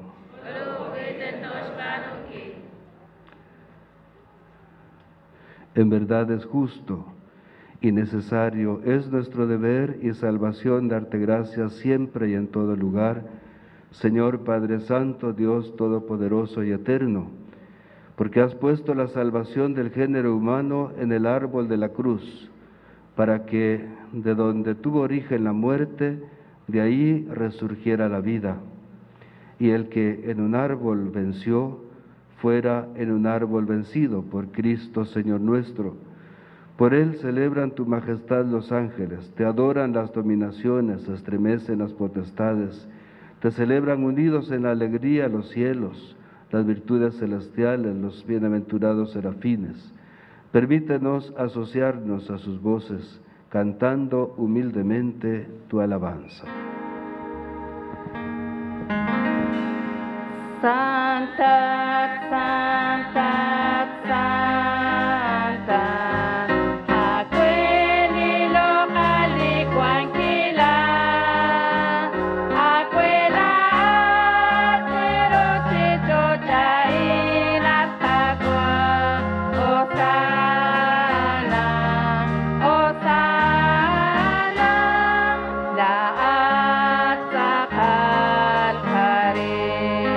En verdad es justo y necesario, es nuestro deber y salvación darte gracias siempre y en todo lugar, Señor Padre Santo, Dios Todopoderoso y Eterno, porque has puesto la salvación del género humano en el árbol de la cruz, para que de donde tuvo origen la muerte, de ahí resurgiera la vida, y el que en un árbol venció, fuera en un árbol vencido por Cristo Señor nuestro. Por él celebran tu majestad los ángeles, te adoran las dominaciones, se estremecen las potestades, te celebran unidos en la alegría los cielos, las virtudes celestiales, los bienaventurados serafines. Permítenos asociarnos a sus voces, cantando humildemente tu alabanza. Santa, Santa, Santa, aquel local y cuanquila, aquela pero chicho chaina taqua, Osana, Osana, la atzakal kare.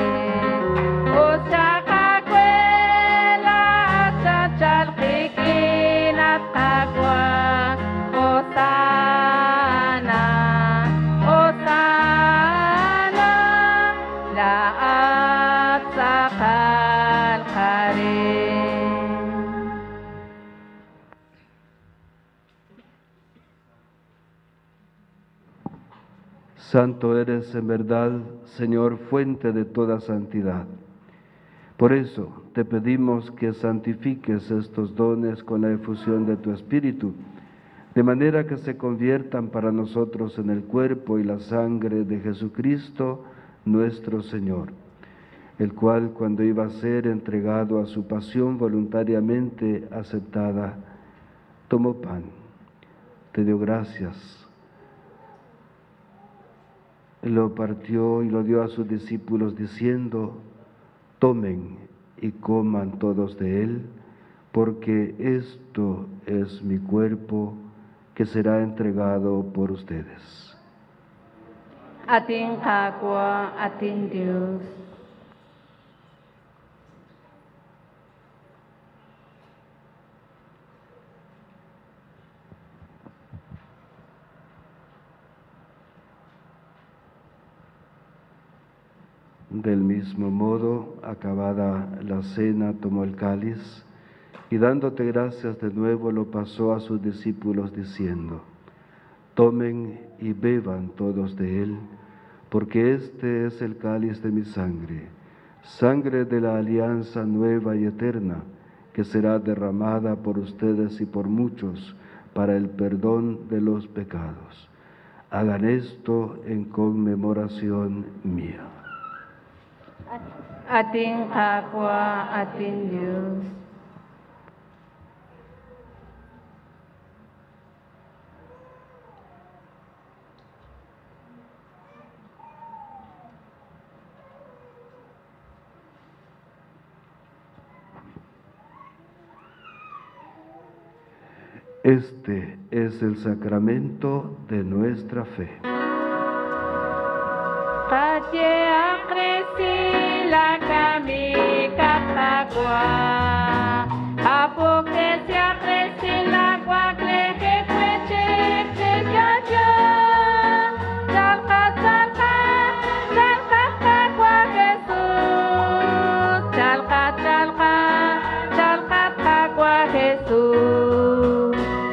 Santo eres en verdad, Señor, fuente de toda santidad. Por eso te pedimos que santifiques estos dones con la efusión de tu Espíritu, de manera que se conviertan para nosotros en el cuerpo y la sangre de Jesucristo, nuestro Señor, el cual, cuando iba a ser entregado a su pasión voluntariamente aceptada, tomó pan, te dio gracias, lo partió y lo dio a sus discípulos diciendo: tomen y coman todos de él, porque esto es mi cuerpo que será entregado por ustedes. Atin kakwa, atin Dios. Del mismo modo, acabada la cena, tomó el cáliz y dándote gracias de nuevo lo pasó a sus discípulos diciendo: tomen y beban todos de él, porque este es el cáliz de mi sangre, sangre de la alianza nueva y eterna, que será derramada por ustedes y por muchos para el perdón de los pecados. Hagan esto en conmemoración mía. Atin kakwa, atin Dios. Este es el sacramento de nuestra fe. La kami katagua, apokesia kresi la guacle kweche chejaja, jalka jalka, jalka kagua Jesús, jalka jalka, jalka kagua Jesús.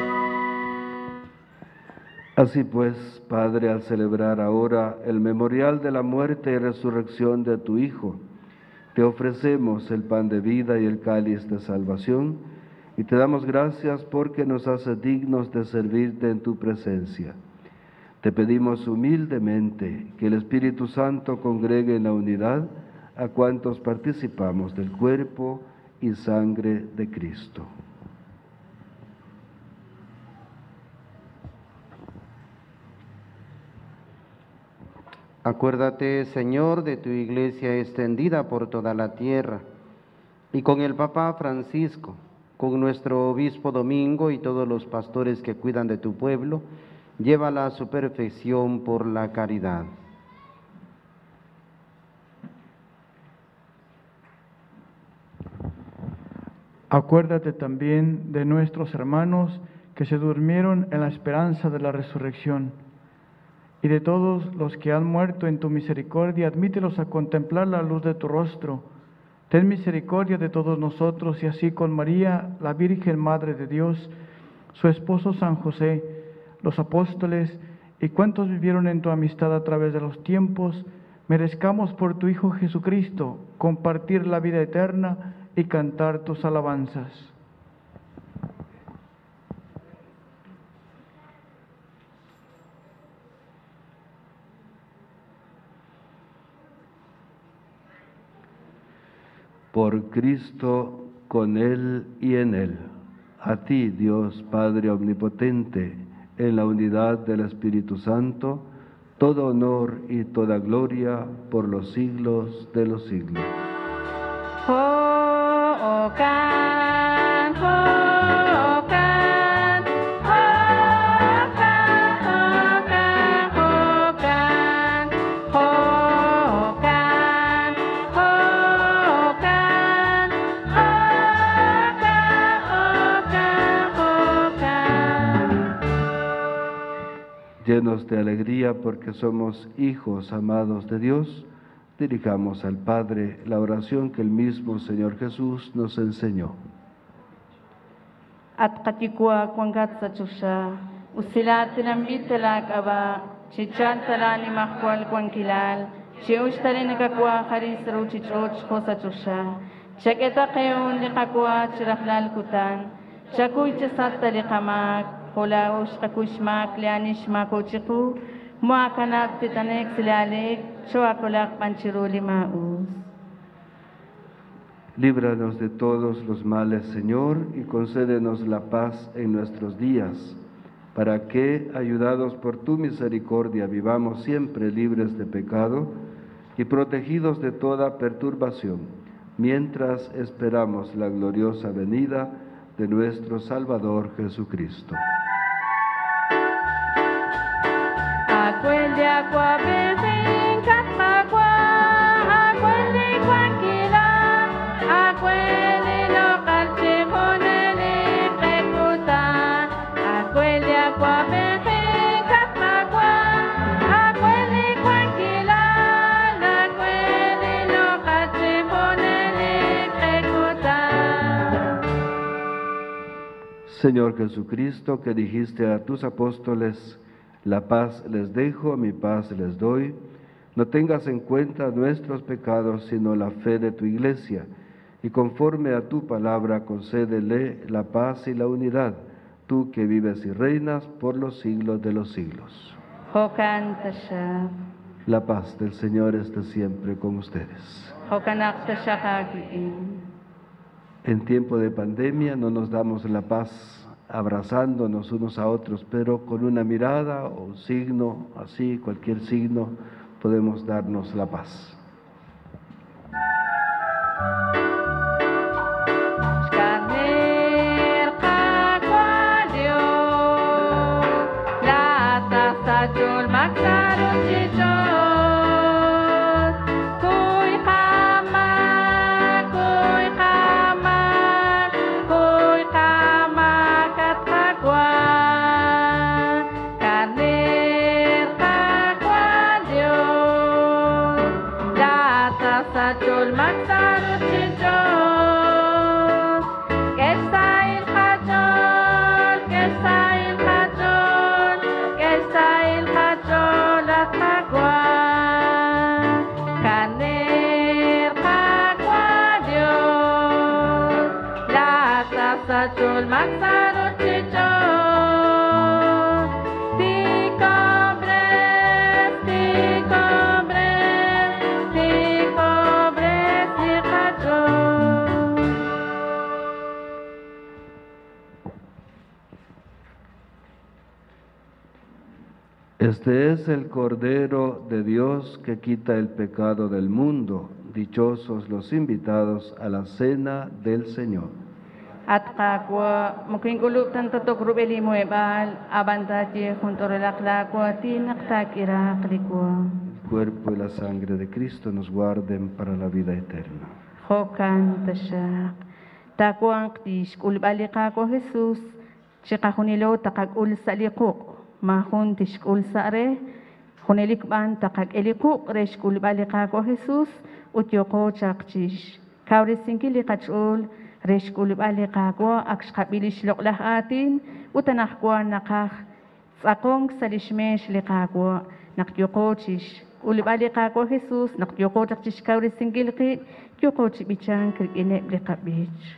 Así pues, Padre, al celebrar ahora el memorial de la muerte y resurrección de tu Hijo, te ofrecemos el pan de vida y el cáliz de salvación y te damos gracias porque nos hace dignos de servirte en tu presencia. Te pedimos humildemente que el Espíritu Santo congregue en la unidad a cuantos participamos del cuerpo y sangre de Cristo. Acuérdate, Señor, de tu iglesia extendida por toda la tierra, y con el Papa Francisco, con nuestro obispo Domingo y todos los pastores que cuidan de tu pueblo, llévala a su perfección por la caridad. Acuérdate también de nuestros hermanos que se durmieron en la esperanza de la resurrección, y de todos los que han muerto en tu misericordia, admítelos a contemplar la luz de tu rostro. Ten misericordia de todos nosotros, y así con María, la Virgen Madre de Dios, su esposo San José, los apóstoles y cuantos vivieron en tu amistad a través de los tiempos, merezcamos por tu Hijo Jesucristo compartir la vida eterna y cantar tus alabanzas. Por Cristo, con Él y en Él, a ti, Dios Padre Omnipotente, en la unidad del Espíritu Santo, todo honor y toda gloria por los siglos de los siglos. Ho'okan, ho'okan, ho'okan, ho'okan, ho'okan, ho'okan, ho'okan, ho'okan. Llenos de alegría porque somos hijos amados de Dios, dirijamos al Padre la oración que el mismo Señor Jesús nos enseñó. At katikwa kwangat sa chusha, usilat tinambitalak aba, chichantala ni makwal kwankilal, chiushtari nakakwa karisro chichoch ko sa chusha, chaketa kayon ni kakwa chiraklal kutan, chakuy chisata li kamak, hula ush kakushmak lianishmak o chiku, muakanap titanek silalik, choakolak panchiruli maus. Líbranos de todos los males, Señor, y concédenos la paz en nuestros días, para que, ayudados por tu misericordia, vivamos siempre libres de pecado y protegidos de toda perturbación, mientras esperamos la gloriosa venida de nuestro Salvador Jesucristo. Acuelde aqua bezin katmakwa, acuelde kwankila, acuelde local chimonele prekuta, acuelde aqua bezin katmakwa, acuelde kwankila, acuelde local chimonele prekuta. Señor Jesucristo, que dijiste a tus apóstoles, la paz les dejo, mi paz les doy. No tengas en cuenta nuestros pecados, sino la fe de tu iglesia. Y conforme a tu palabra, concédele la paz y la unidad, tú que vives y reinas por los siglos de los siglos. Hokan tasha, La paz del Señor esté siempre con ustedes. hokanak tasha kagiin. En tiempo de pandemia no nos damos la paz abrazándonos unos a otros, pero con una mirada o un signo, así, cualquier signo, podemos darnos la paz. Style, Este es el Cordero de Dios que quita el pecado del mundo. Dichosos los invitados a la cena del Señor. At kakwa, mukingulup tanto to grubeli mo ebal, abantaje junto a la clacua, tinaktakira klikwa. El cuerpo y la sangre de Cristo nos guarden para la vida eterna. Hokan tashak. Takwang tish kulbali kakwa Jesus, chikahunilo takagul salikuk. Mahun tishkul sare, hunelikban takag elikuk reshkul balikako Jesus, utyoko chakchish. Kauri singkili kachul, reshkul balikako, akshkabilish loklah atin, utanakwa nakah, sakong salishmesh likako, nakyoko chish. Ulibalikako Jesus, nakyoko chakchish kauri singilki, kyoko chibichan kirine blikabich.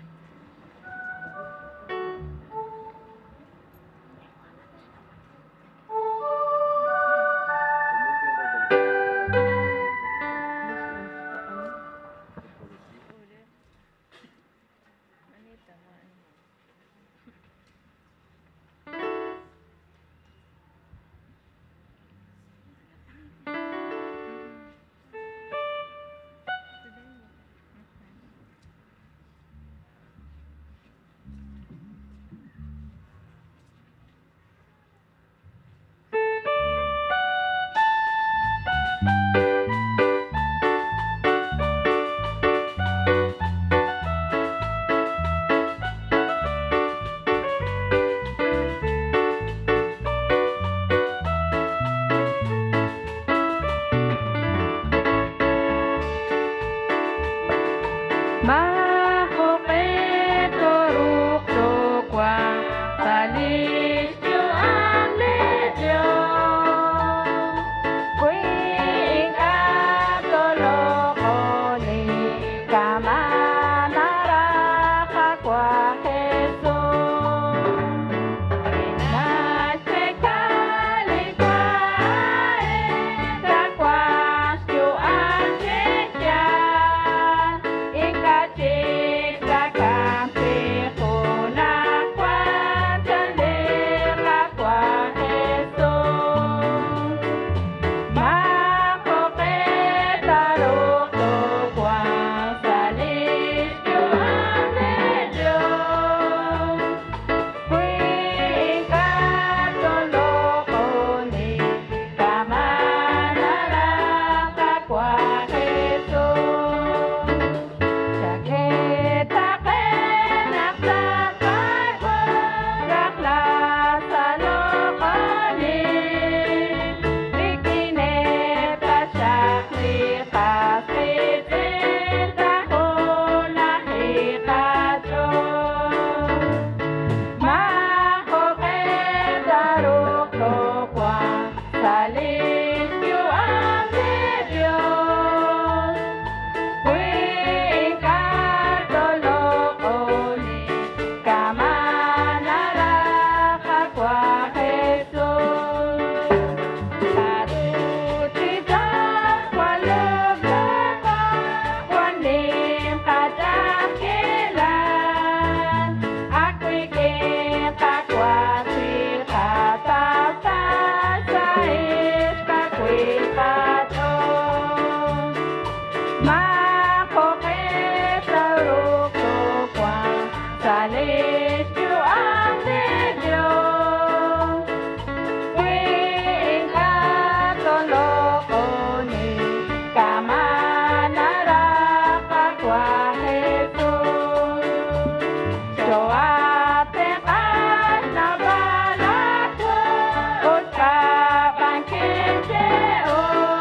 Oh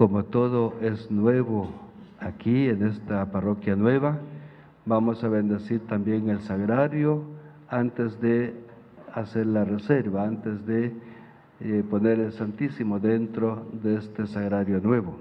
como todo es nuevo aquí en esta parroquia nueva, vamos a bendecir también el sagrario antes de hacer la reserva, antes de eh, poner el Santísimo dentro de este sagrario nuevo.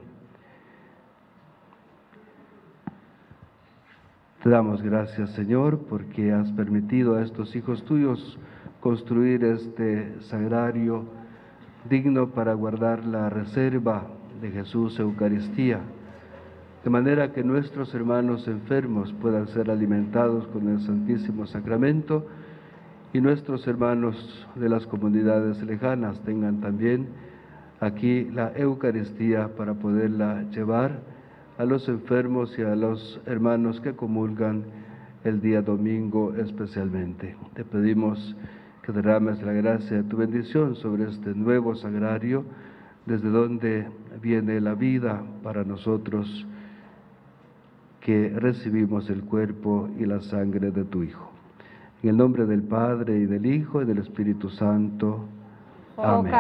Te damos gracias, Señor, porque has permitido a estos hijos tuyos construir este sagrario digno para guardar la reserva de Jesús Eucaristía, de manera que nuestros hermanos enfermos puedan ser alimentados con el Santísimo Sacramento y nuestros hermanos de las comunidades lejanas tengan también aquí la Eucaristía para poderla llevar a los enfermos y a los hermanos que comulgan el día domingo especialmente. Te pedimos que derrames la gracia de tu bendición sobre este nuevo sagrario, desde donde viene la vida para nosotros que recibimos el cuerpo y la sangre de tu Hijo. En el nombre del Padre, y del Hijo, y del Espíritu Santo. Amén.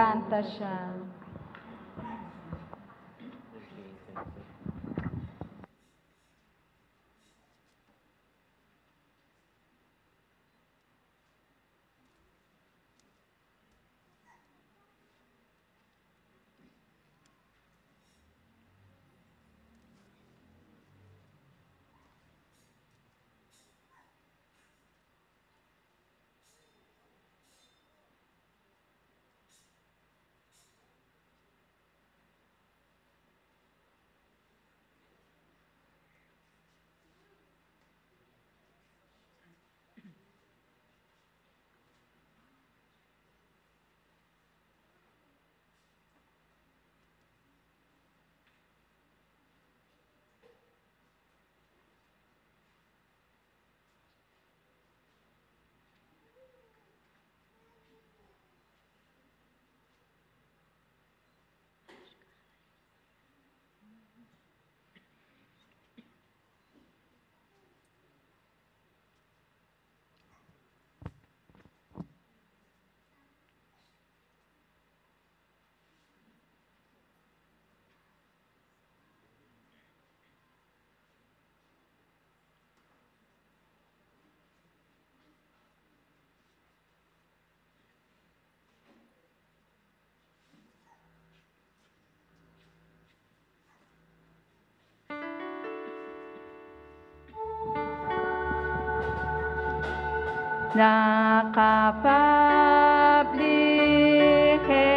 Nakapabli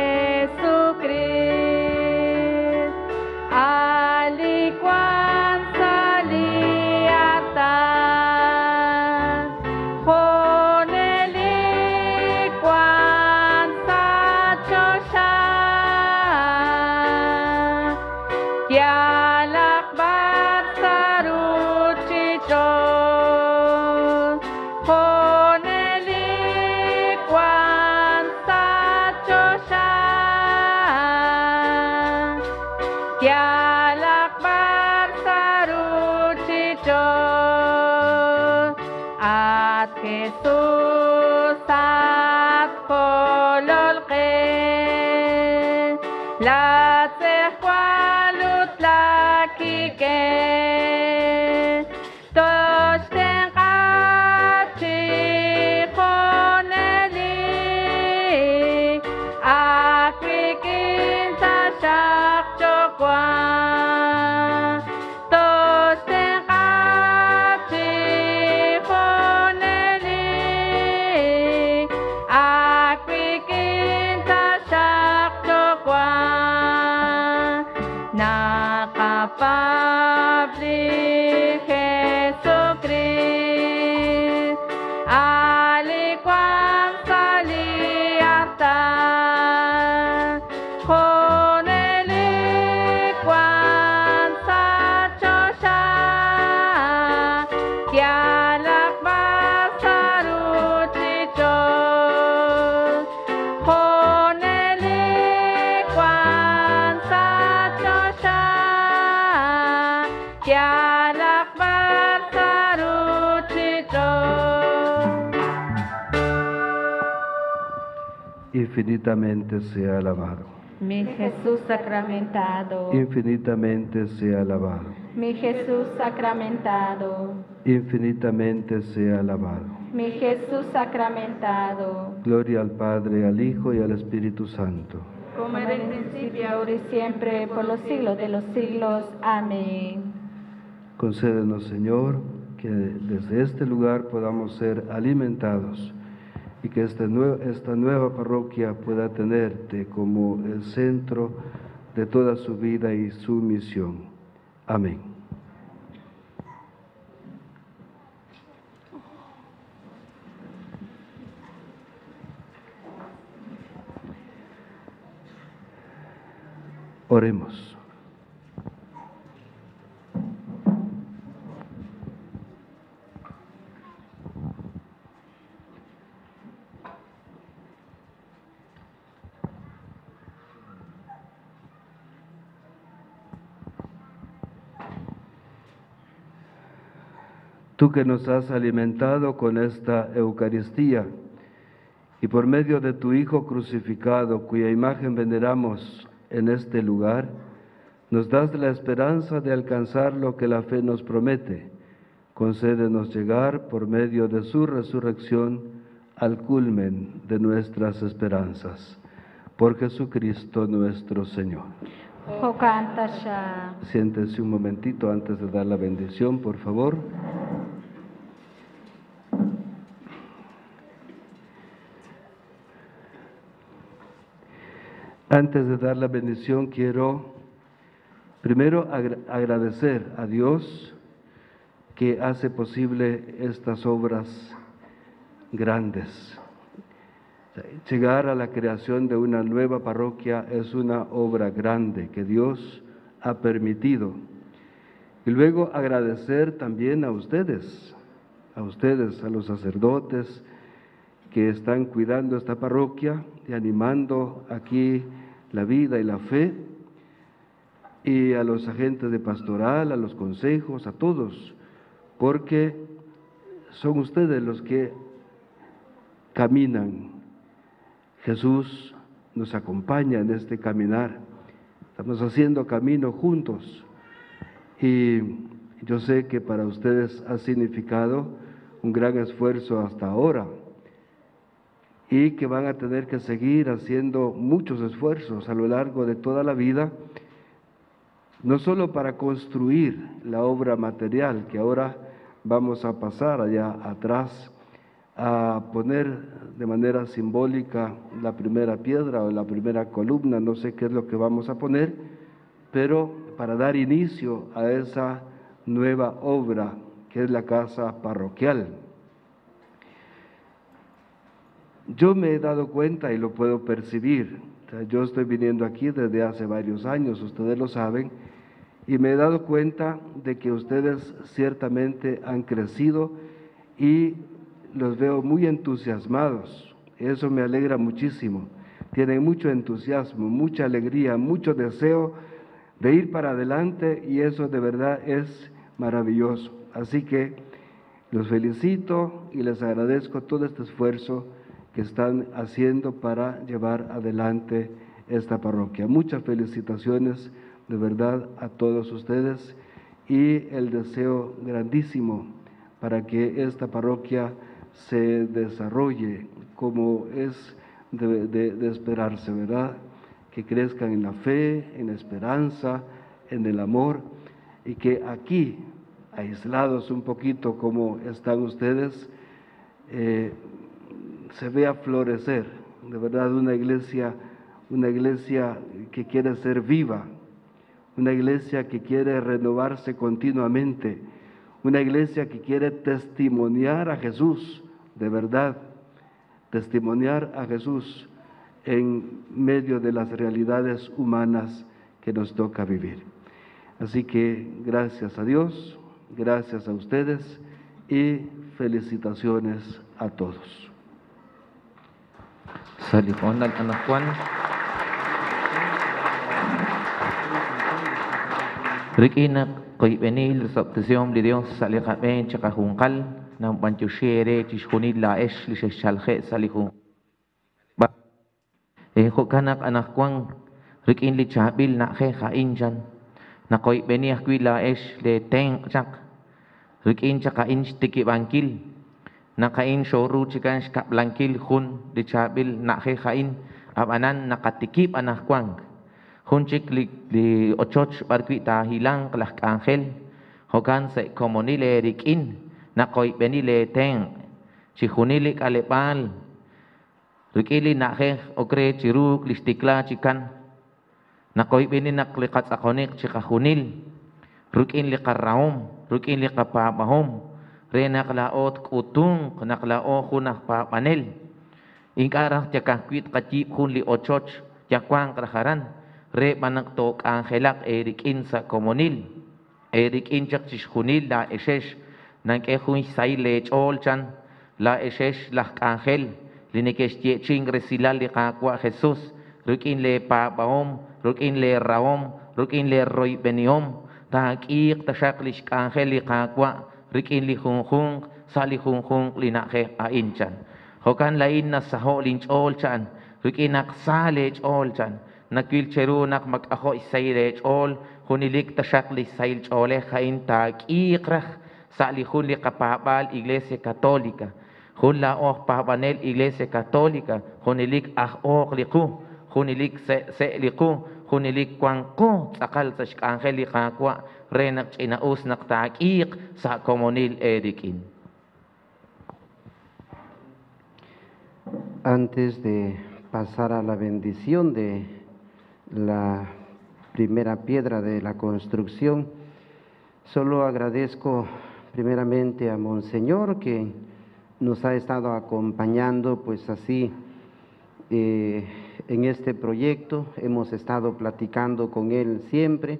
Jesucristo, alikwan saliatan, honelikwan sa Diyosya, yalakbat sa ruchito. Jesús at pololke la tsekwalut la kike tosten kachi honeli akwikin tasak chokwa tosten kachi Nakapabli Jesucristo, alikwan saliatan, honelikwan sa Diyosya, yalakbat sa ruchito, honelikwan sa Diyosya, yalakbat sa ruchito. Infinitamente sea alabado. Mi Jesús sacramentado, infinitamente sea alabado, mi Jesús sacramentado, infinitamente sea alabado. mi Jesús sacramentado, Gloria al Padre, al Hijo y al Espíritu Santo. como era en el principio, ahora y siempre, por los siglos de los siglos. Amén. Concédenos, Señor, que desde este lugar podamos ser alimentados y que este nue- esta nueva parroquia pueda tenerte como el centro de toda su vida y su misión. Amén. Oremos. Tú que nos has alimentado con esta Eucaristía y por medio de tu Hijo crucificado, cuya imagen veneramos en este lugar, nos das la esperanza de alcanzar lo que la fe nos promete. Concédenos llegar por medio de su resurrección al culmen de nuestras esperanzas. Por Jesucristo nuestro Señor. Jocantasha. Siéntese un momentito antes de dar la bendición, por favor. Antes de dar la bendición, quiero primero agra- agradecer a Dios que hace posible estas obras grandes. Llegar a la creación de una nueva parroquia es una obra grande que Dios ha permitido. Y luego agradecer también a ustedes, a ustedes, a los sacerdotes que están cuidando esta parroquia y animando aquí la vida y la fe, y a los agentes de pastoral, a los consejos, a todos, porque son ustedes los que caminan. Jesús nos acompaña en este caminar. Estamos haciendo camino juntos. Y yo sé que para ustedes ha significado un gran esfuerzo hasta ahora. Y que van a tener que seguir haciendo muchos esfuerzos a lo largo de toda la vida, no solo para construir la obra material, que ahora vamos a pasar allá atrás, a poner de manera simbólica la primera piedra o la primera columna, no sé qué es lo que vamos a poner, pero para dar inicio a esa nueva obra que es la casa parroquial. Yo me he dado cuenta y lo puedo percibir, o sea, yo estoy viniendo aquí desde hace varios años, ustedes lo saben, y me he dado cuenta de que ustedes ciertamente han crecido y los veo muy entusiasmados. Eso me alegra muchísimo. Tienen mucho entusiasmo, mucha alegría, mucho deseo de ir para adelante y eso de verdad es maravilloso. Así que los felicito y les agradezco todo este esfuerzo que están haciendo para llevar adelante esta parroquia. Muchas felicitaciones de verdad a todos ustedes y el deseo grandísimo para que esta parroquia se desarrolle como es de, de, de esperarse, ¿verdad? Que crezcan en la fe, en la esperanza, en el amor y que aquí, aislados un poquito como están ustedes, eh, se vea florecer, de verdad, una iglesia, una iglesia que quiere ser viva, una iglesia que quiere renovarse continuamente, una iglesia que quiere testimoniar a Jesús, de verdad, testimoniar a Jesús en medio de las realidades humanas que nos toca vivir. Así que gracias a Dios, gracias a ustedes y felicitaciones a todos. Salihon dan anak Juan. Rikina koy benil sabtesiom li Dios salikaben chakahungkal nang panchushere chishunil la esh li shalhe salihun. Ba eh kanak anak Juan rikin li chabil na khe kha inchan na koi beniah kui la esh le teng chak rikin chaka inch tiki bangkil na kain shoru chikan shka blankil hun li chabil na khe kha in abanan nakatikip anak kwang hun chik li, li ochoch barkui ta hilang kelak angel hokan se komonile rikin na koi benile teng chihunilik alepal rikili na khe okre chiruk listikla chikan na koi beni naklikat akonik chikahunil rukin likarraum rukin likapapahom re naklaot kutung naklao hunak papanel ingkarah cakakwit kacip hun li ochoch cakwang keraharan re manak tok angelak erikin sa komonil erikin cak chishunil la eshesh nang ehun sai le chol chan la eshesh lah angel linikesh ching resilal li kakwa Jesus rukin le papaom rukin le raom rukin le roy beniom takik tashaklish angel li kakwa rikin li hung hung sali hung hung linakhe ainchan hokan lain na saho linchol chan rikin nak sale chol chan nakil cheru nak mag aho isay le chol hunilik tashaklish sail chole khain takik rah sali hun li kapabal iglesia katolika hun la oh pabanel iglesia katolika hunilik ah oh liku hunilik se se liku hunilik kwangko sakal sa angel li kakwa renak inaus nak takik sa komonil edikin. Antes de pasar a la bendición de la primera piedra de la construcción, solo agradezco primeramente a Monseñor que nos ha estado acompañando pues así eh, en este proyecto. Hemos estado platicando con él siempre.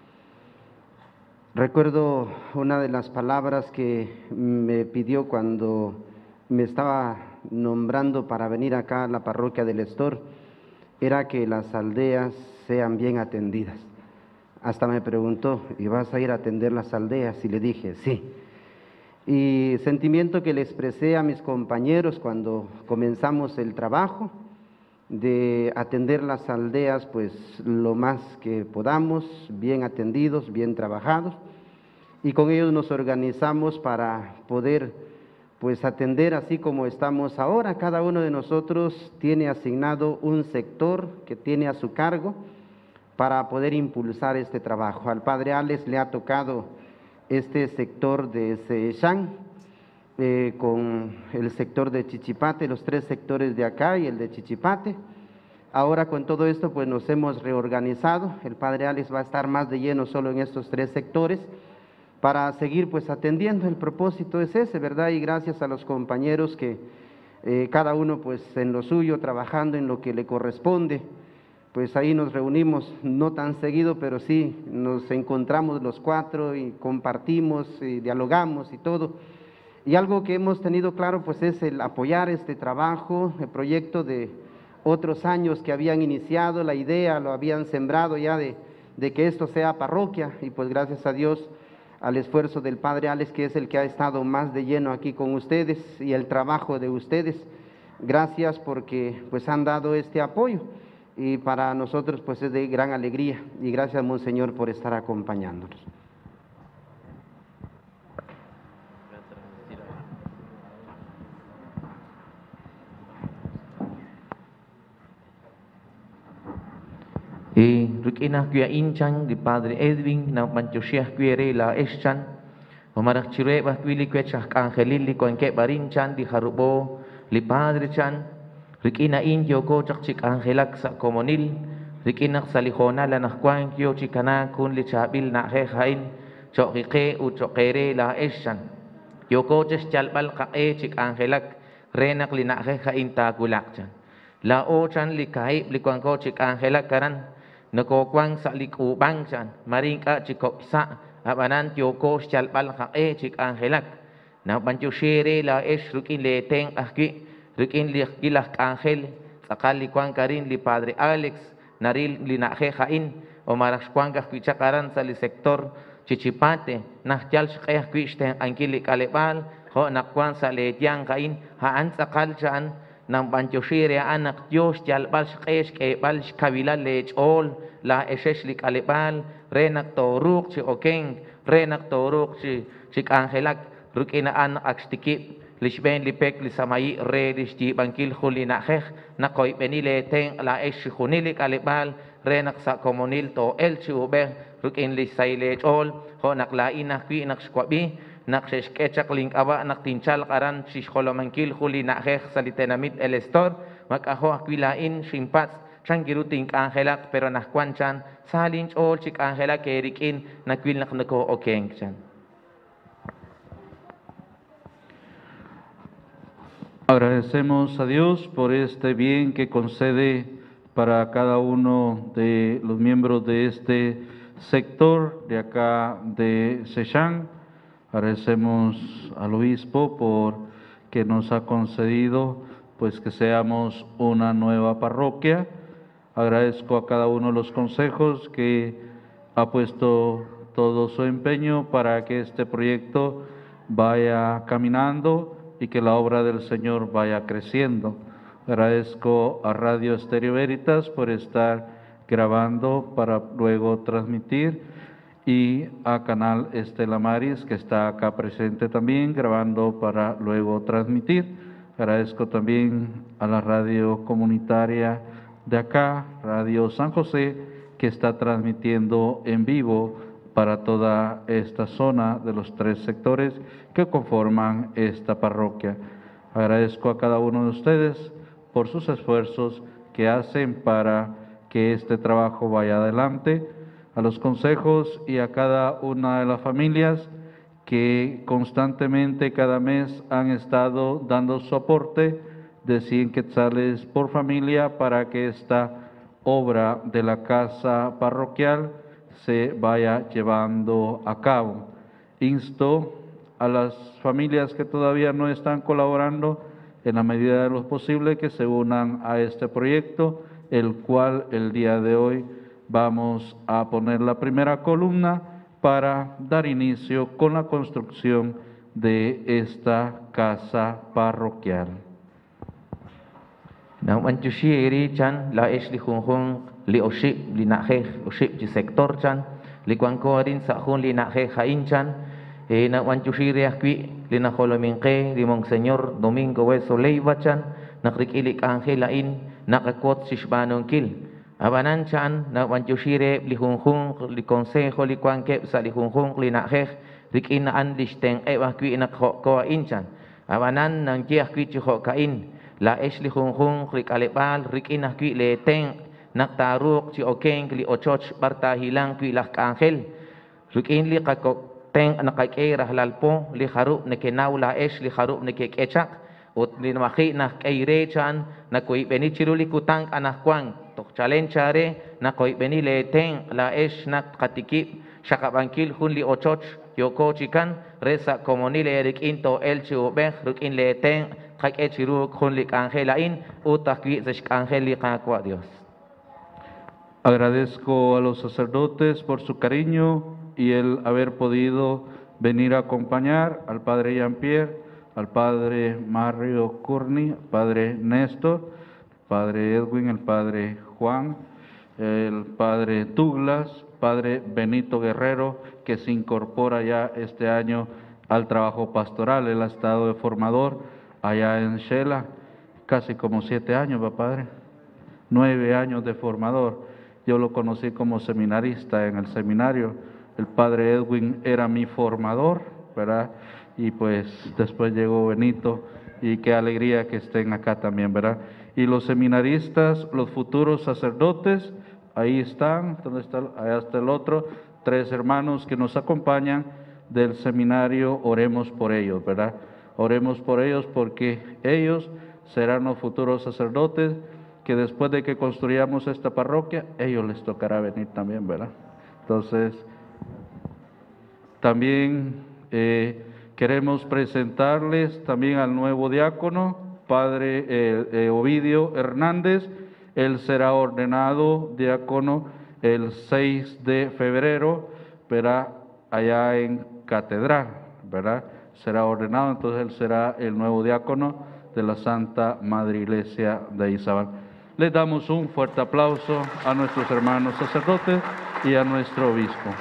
Recuerdo una de las palabras que me pidió cuando me estaba nombrando para venir acá a la parroquia del Estor, era que las aldeas sean bien atendidas. Hasta me preguntó, ¿y vas a ir a atender las aldeas? Y le dije, sí. Y sentimiento que le expresé a mis compañeros cuando comenzamos el trabajo, de atender las aldeas pues lo más que podamos, bien atendidos, bien trabajados, y con ellos nos organizamos para poder pues atender así como estamos ahora. Cada uno de nosotros tiene asignado un sector que tiene a su cargo para poder impulsar este trabajo. Al padre Alex le ha tocado este sector de Seychán, eh, con el sector de Chichipate, los tres sectores de acá y el de Chichipate. Ahora con todo esto pues nos hemos reorganizado. El padre Alex va a estar más de lleno solo en estos tres sectores para seguir pues atendiendo. El propósito es ese, ¿verdad? Y gracias a los compañeros que eh, cada uno pues en lo suyo, trabajando en lo que le corresponde, pues ahí nos reunimos, no tan seguido, pero sí nos encontramos los cuatro y compartimos y dialogamos y todo. Y algo que hemos tenido claro pues es el apoyar este trabajo, el proyecto de otros años que habían iniciado, la idea lo habían sembrado ya de, de que esto sea parroquia, y pues gracias a Dios, al esfuerzo del padre Alex, que es el que ha estado más de lleno aquí con ustedes, y el trabajo de ustedes, gracias porque pues han dado este apoyo, y para nosotros pues es de gran alegría, y gracias Monseñor por estar acompañándonos. Y rikina kuya inchan di padre Edwin na manchoshiah kuere la eschan o marak chire ba kuili kuya angelil li kuanke barinchan di harubo li padre chan rikina inyo ko chak chik angelak sa komonil rikina salihona la nakwan kyo chikana kun li chabil na he hain chokike u chokere la eschan yoko ches chalbal ka e chik angelak renak li na he hain ta kulak chan la o chan li kai li kuanko chik angelak karan nakokwang sa likubang chan maringka chikop sa abanan yoko chalbal ka e chik angelak na banchushire la esh rukin le teng ahki rukin li kilah angel sakal li kwang karin li padre Alex naril li nahe hain o maras kwang ka kichakaran sa li sektor Chichipate nahjal shqeh kwisten angkili kalebal ho nakwang sa le tiang kain haan sakal chan nam banchoshire anak Dios yal balsh ke balsh kabila lech all la esheshlik alebal renak toruk chi okeng renak toruk chi chik angelak rukina anak akstikip lishben lipek lisamai re lishti bankil hulina kheh na koi benile teng la esh khunilik alebal renak sa komunil to el chi ube rukin lisai lech all ho nak la ina kwi nak skwabi nak sheshkechak link aba nak tinchal karan shishkolomankil hulina kheh salitenamit el estor makaho akwilain shimpats changiruting angelak pero nakwanchan salin all chik angelak erikin nakwil naknako okeng chan. Agradecemos a Dios por este bien que concede para cada uno de los miembros de este sector de acá de Sechán. Agradecemos al obispo por que nos ha concedido pues que seamos una nueva parroquia. Agradezco a cada uno de los consejos que ha puesto todo su empeño para que este proyecto vaya caminando y que la obra del Señor vaya creciendo. Agradezco a Radio Estéreo Veritas por estar grabando para luego transmitir y a Canal Estela Maris que está acá presente también grabando para luego transmitir. Agradezco también a la radio comunitaria de acá, Radio San José, que está transmitiendo en vivo para toda esta zona de los tres sectores que conforman esta parroquia. Agradezco a cada uno de ustedes por sus esfuerzos que hacen para que este trabajo vaya adelante, a los consejos y a cada una de las familias que constantemente cada mes han estado dando su aporte de cien quetzales por familia para que esta obra de la casa parroquial se vaya llevando a cabo. Insto a las familias que todavía no están colaborando en la medida de lo posible que se unan a este proyecto, el cual el día de hoy vamos a poner la primera columna para dar inicio con la construcción de esta casa parroquial. Nang manchushiri chan la esh li khung li oship li nakhe oship ji sektor chan li kwangkorin sa khun li nakhe khain chan e nang manchushiri akwi li nakholominke li Monseñor Domingo Hueso Leiva chan nakrikilik angelain nakakot sishbanon kil abanan chan nang manchushiri li khung li consejo li kwangke sa li khung li nakhe rikinaan listeng e akwi nakho ko inchan abanan nang ji akwi chi ho kain la esh li khung khung rik alepal rik inah kwi le teng nak taruk chi okeng li ochoch barta hilang kwi lak angel rik in li kakok teng nakake rahlalpo li kharup ne kenaw la esh li kharup ne kekechak ut li makhi nak kaire chan na koi beni chiruli kutang anak kwang tok challenge are na koi beni le teng la esh nak katiki shakabankil hun li ochoch yoko chikan resa komonile rik into el chi obeh rik in le teng kak echiru khunlik angelain utakwi zeshk angelic akwa Dios. Agradezco a los sacerdotes por su cariño y el haber podido venir a acompañar al padre Jean-Pierre, al padre Mario Curni, al padre Néstor, al padre Edwin, el padre Juan, el padre Douglas, padre Benito Guerrero, que se incorpora ya este año al trabajo pastoral. Él ha estado de formador allá en Shela, casi como siete años, ¿va, padre? Nueve años de formador. Yo lo conocí como seminarista en el seminario. El padre Edwin era mi formador, ¿verdad? Y pues después llegó Benito, y qué alegría que estén acá también, ¿verdad? Y los seminaristas, los futuros sacerdotes, ahí están, ¿dónde está? Allá está el otro, tres hermanos que nos acompañan del seminario. Oremos por ellos, ¿verdad? Oremos por ellos porque ellos serán los futuros sacerdotes que después de que construyamos esta parroquia, ellos les tocará venir también, ¿verdad? Entonces, también eh, queremos presentarles también al nuevo diácono, padre eh, eh, Ovidio Hernández. Él será ordenado diácono el seis de febrero, ¿verdad? Allá en Catedral, ¿verdad? Será ordenado, entonces él será el nuevo diácono de la Santa Madre Iglesia de Izabal. Le damos un fuerte aplauso a nuestros hermanos sacerdotes y a nuestro obispo.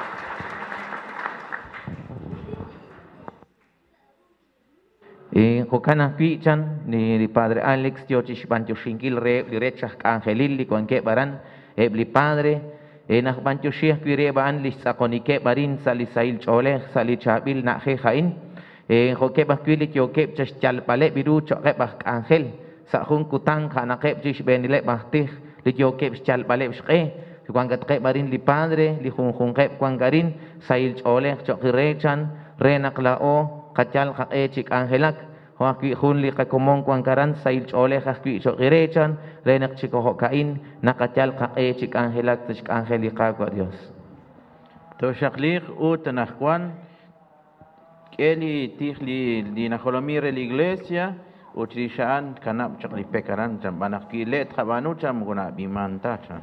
Eh, Jokana Pichan, ni Padre Alex, Diochis Bantushingil, Re, Lirechas Angelil, Liconque Baran, Ebli Padre, Enach Bantushia, Pireban, Lisaconique Barin, Salisail Chole, Salichabil, Najejain, eh, Joquebas Quilik, Yoquep, Chalpale, Biru, Choquebas Angel, Sahun Kutang, Hanakep, Jish Benile Bastich, Liyoquep, Chalpale, Shre, Juangatque Barin, Li Padre, Lijunjunquep, Juangarin, Sail Chole, Chokirechan, Renaklao, Kachal Echik Angelak, Hoaki Hunli Kakomon Kwankaran, Sail Chole, Haki Chokirechan, Renak Chico Hokain, Nakachal Echik Angelak, Tishk Angelica, Dios. Toshaklik Utanakwan, Kelly Tihli, Dinajolomir, la iglesia, Utrishan, Kanap Chakli Pekaran, Jambanaki, Let Habanucham, Guna Bimantacha.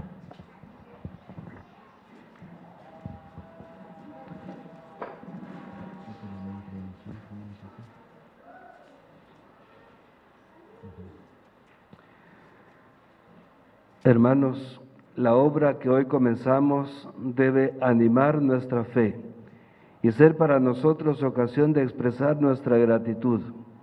Hermanos, la obra que hoy comenzamos debe animar nuestra fe y ser para nosotros ocasión de expresar nuestra gratitud.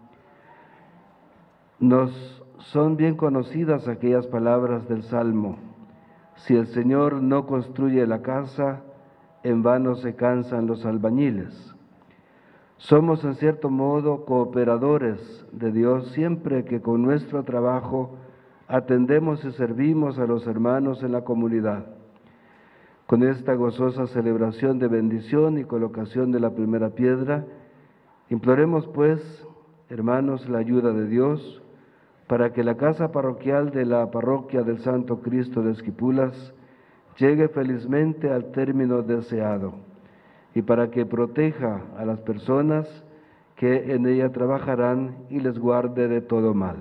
Nos son bien conocidas aquellas palabras del Salmo: si el Señor no construye la casa, en vano se cansan los albañiles. Somos en cierto modo cooperadores de Dios siempre que con nuestro trabajo atendemos y servimos a los hermanos en la comunidad. Con esta gozosa celebración de bendición y colocación de la primera piedra, imploremos pues, hermanos, la ayuda de Dios para que la casa parroquial de la parroquia del Santo Cristo de Esquipulas llegue felizmente al término deseado y para que proteja a las personas que en ella trabajarán y les guarde de todo mal.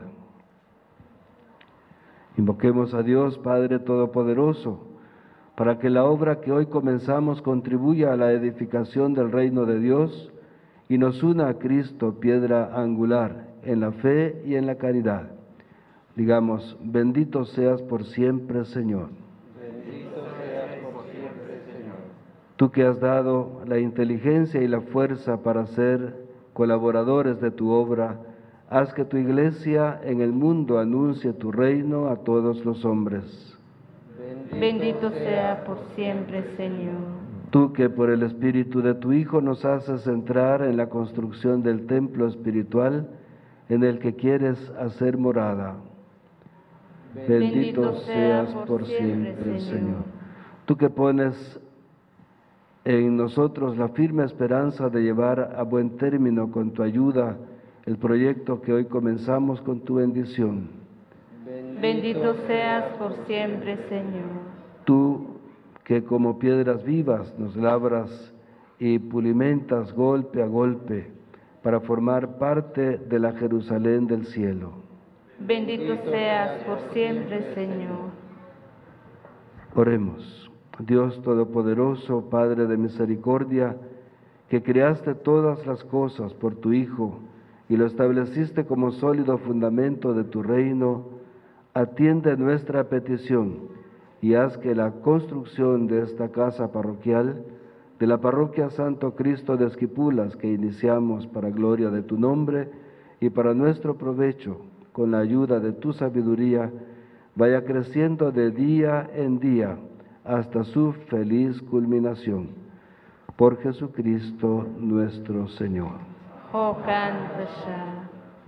Invoquemos a Dios Padre Todopoderoso, para que la obra que hoy comenzamos contribuya a la edificación del reino de Dios y nos una a Cristo, piedra angular, en la fe y en la caridad. Digamos, bendito seas por siempre, Señor. Bendito seas por siempre, Señor. Tú que has dado la inteligencia y la fuerza para ser colaboradores de tu obra, haz que tu iglesia en el mundo anuncie tu reino a todos los hombres. Bendito sea por siempre, Señor. Tú que por el Espíritu de tu Hijo nos haces entrar en la construcción del templo espiritual en el que quieres hacer morada. Bendito seas por siempre, Señor. Tú que pones en nosotros la firme esperanza de llevar a buen término con tu ayuda el proyecto que hoy comenzamos con tu bendición. Bendito seas por siempre, Señor. Tú que como piedras vivas nos labras y pulimentas golpe a golpe para formar parte de la Jerusalén del cielo. Bendito seas por siempre, Señor. Oremos. Dios Todopoderoso, Padre de misericordia, que creaste todas las cosas por tu Hijo y lo estableciste como sólido fundamento de tu reino, atiende nuestra petición y haz que la construcción de esta casa parroquial, de la parroquia Santo Cristo de Esquipulas, que iniciamos para gloria de tu nombre y para nuestro provecho, con la ayuda de tu sabiduría, vaya creciendo de día en día hasta su feliz culminación. Por Jesucristo nuestro Señor. Oh, canta ya.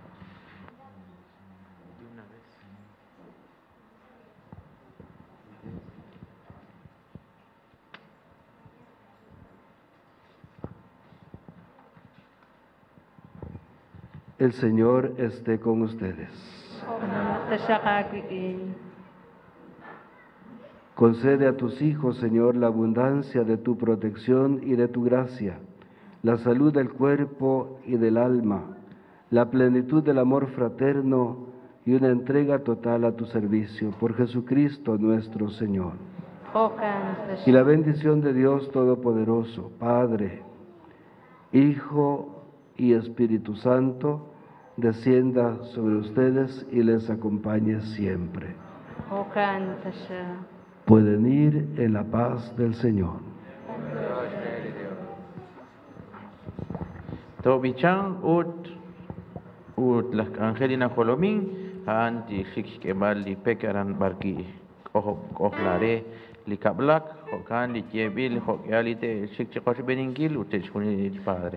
El Señor esté con ustedes. Concede a tus hijos, Señor, la abundancia de tu protección y de tu gracia, la salud del cuerpo y del alma, la plenitud del amor fraterno y una entrega total a tu servicio. Por Jesucristo nuestro Señor. Y la bendición de Dios Todopoderoso, Padre, Hijo y Espíritu Santo, descienda sobre ustedes y les acompañe siempre. Okan tasha. Pueden ir en la paz del Señor. Tobichan ut ut las angelina jolomin anti shik kemal li pekaran barki oh ohlare li kablak hokan li jebil hokyalite shik chikosh beningil utechuni padre.